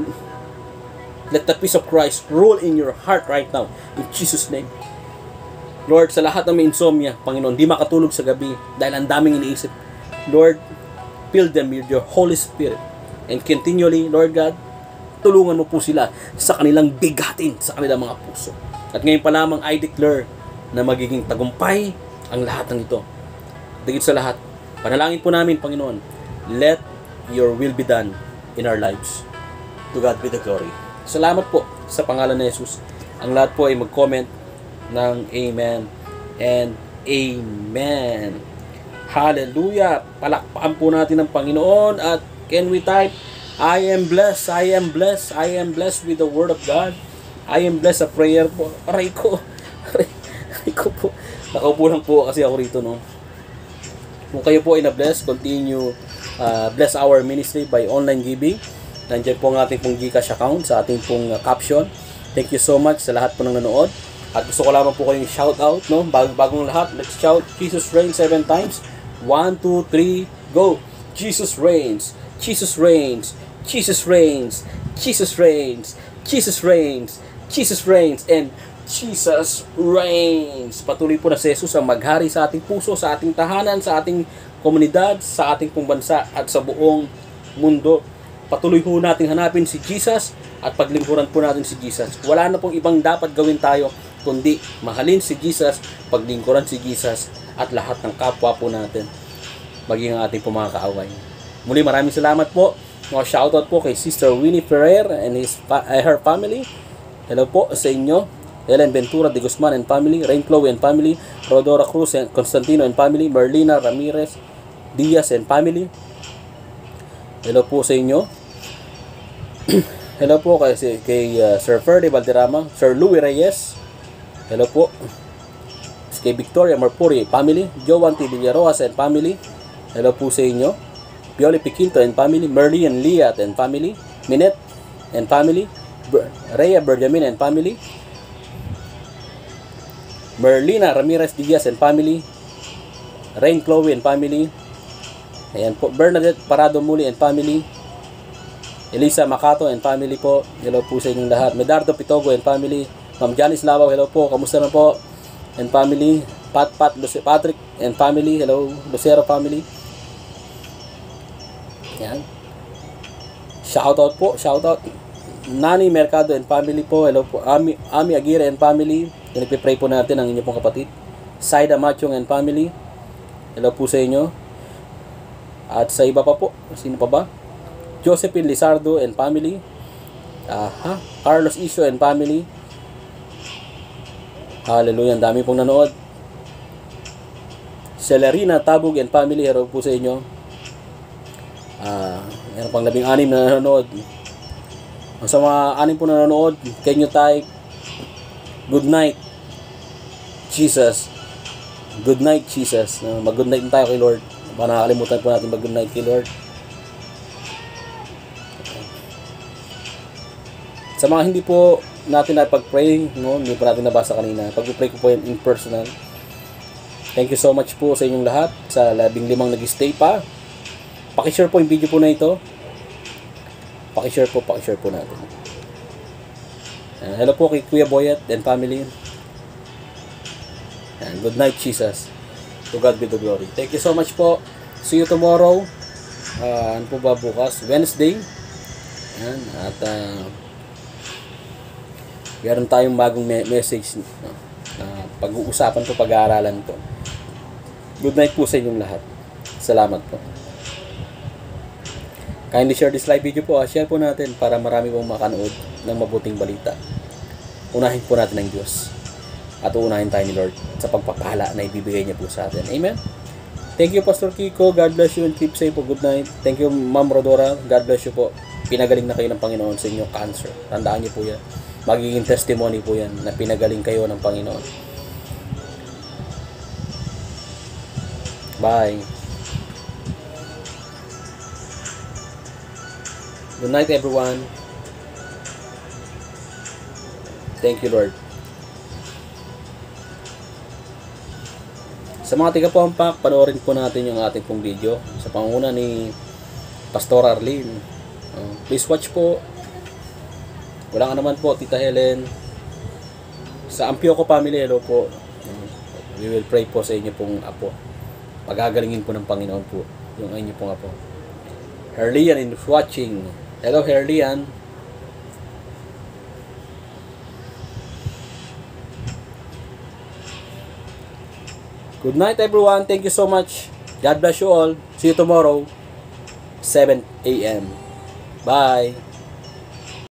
let the peace of Christ rule in your heart right now. In Jesus' name. Lord, sa lahat ng may insomnia, Panginoon, di makatulog sa gabi dahil ang daming iniisip. Lord, fill them with your Holy Spirit. And continually, Lord God, tulungan mo po sila sa kanilang bigatin sa kanilang mga puso. At ngayon pa lamang, I declare na magiging tagumpay ang lahat ng ito. Digit sa lahat, panalangin po namin, Panginoon, let your will be done in our lives. To God be the glory. Salamat po sa pangalan ni Jesus. Ang lahat po ay mag-comment ng Amen and Amen. Hallelujah! Palakpakan po natin ang Panginoon at can we type, I am blessed, I am blessed, I am blessed with the Word of God. I am blessed sa prayer po. Aray ko, aray, aray ko po. Nakaupo lang po kasi ako rito, no? Kung kayo po ay na-bless, continue uh, bless our ministry by online giving. Nandiyan po ang ating pong Gcash account sa ating pong uh, caption. Thank you so much sa lahat po ng nanood. At gusto ko lamang po kayong shout out, no? Bag bagong lahat, let's shout Jesus reigns seven times. One, two, three, go! Jesus reigns, Jesus reigns, Jesus reigns, Jesus reigns, Jesus reigns, Jesus reigns, and Jesus reigns. Patuloy po na si Jesus ang maghari sa ating puso, sa ating tahanan, sa ating komunidad, sa ating pong bansa at sa buong mundo. Patuloy po natin hanapin si Jesus at paglingkuran po natin si Jesus. Wala na pong ibang dapat gawin tayo kundi mahalin si Jesus, paglingkuran si Jesus at lahat ng kapwa po natin, maging ang ating pong mga kaaway. Muli maraming salamat po. Mga shoutout po kay Sister Winnie Ferrer and his, uh, her family. Hello po sa inyo. Helen Ventura de Guzman and family, Rain Chloe and family, Rodora Cruz and Constantino and family, Merlina Ramirez Diaz and family. Hello po sa inyo. Hello po kay, kay uh, Sir Ferdy Valderrama, Sir Louis Reyes. Hello po. Kay Victoria Marpuri family, Joan T. Villaroas and family. Hello po sa inyo. Pioli Piquinto and family, Merlin Liat and family, Minette and family, Ber Rhea Berjamin and family, Merlina Ramirez Diaz and family, Rain Chloe and family. Ayan po, Bernadette Parado Muli and family, Elisa Makato and family po. Hello po sa inyong lahat. Medardo Pitogo and family, Ma'am Janice Lavaw, hello po, kamusta na po? And family, Pat Pat Luce Patrick and family, hello, Lucero family. Ayan. Shout out po, shout out. Nani Mercado and family po, hello po. Ami, Ami Aguirre and family. Pinagpipray po natin ang inyong pong kapatid. Saida Machong and family, hello po sa inyo. At sa iba pa po, sino pa ba? Josephine Lizardo and family. Aha, Carlos Isio and family. Hallelujah, ang dami pong nanood. Celerina Tabug and family, hello po sa inyo. Ah, meron pang labing anim na nanonood. Sa mga anim po na nanonood, can you type good night Jesus? Good night Jesus. Uh, mag good night tayo kay Lord. Baka nakakalimutan po natin mag good night kay Lord. Sa mga hindi po natin na pag-pray, no, hindi po natin nabasa kanina, pag-pray ko po yan in personal. Thank you so much po sa inyong lahat, sa labing limang nag-stay pa. Pakishare po yung video po na ito. Pakishare po, pakishare po natin. Uh, hello po kay Kuya Boyet and family. And good night Jesus. To God be the glory. Thank you so much po. See you tomorrow. Uh, ano po ba bukas? Wednesday. Yan. At uh, meron tayong bagong me message. No? Uh, pag-uusapan po, pag-aaralan po. Good night po sa inyong lahat. Salamat po. Kindly share this live video po. Share po natin para marami pong makanood ng mabuting balita. Unahin po natin ang Diyos. At uunahin tayo ni Lord sa pagpapala na ibibigay niya po sa atin. Amen? Thank you, Pastor Kiko. God bless you and keep safe po. Good night. Thank you, Ma'am Rodora. God bless you po. Pinagaling na kayo ng Panginoon sa inyong cancer. Tandaan niyo po yan. Magiging testimony po yan na pinagaling kayo ng Panginoon. Bye. Good night, everyone. Thank you, Lord. Sa mga tiga-pompak, panoorin po natin yung ating pong video sa panguna ni Pastor Arlene. Uh, please watch po. Wala ka naman po, Tita Helen. Sa Ampioko family, hello po. Uh, we will pray po sa inyo pong apo. Pagagalingin po ng Panginoon po yung inyo pong apo. Herlian is watching. Hello, Herlian. Good night, everyone. Thank you so much. God bless you all. See you tomorrow, seven A M Bye.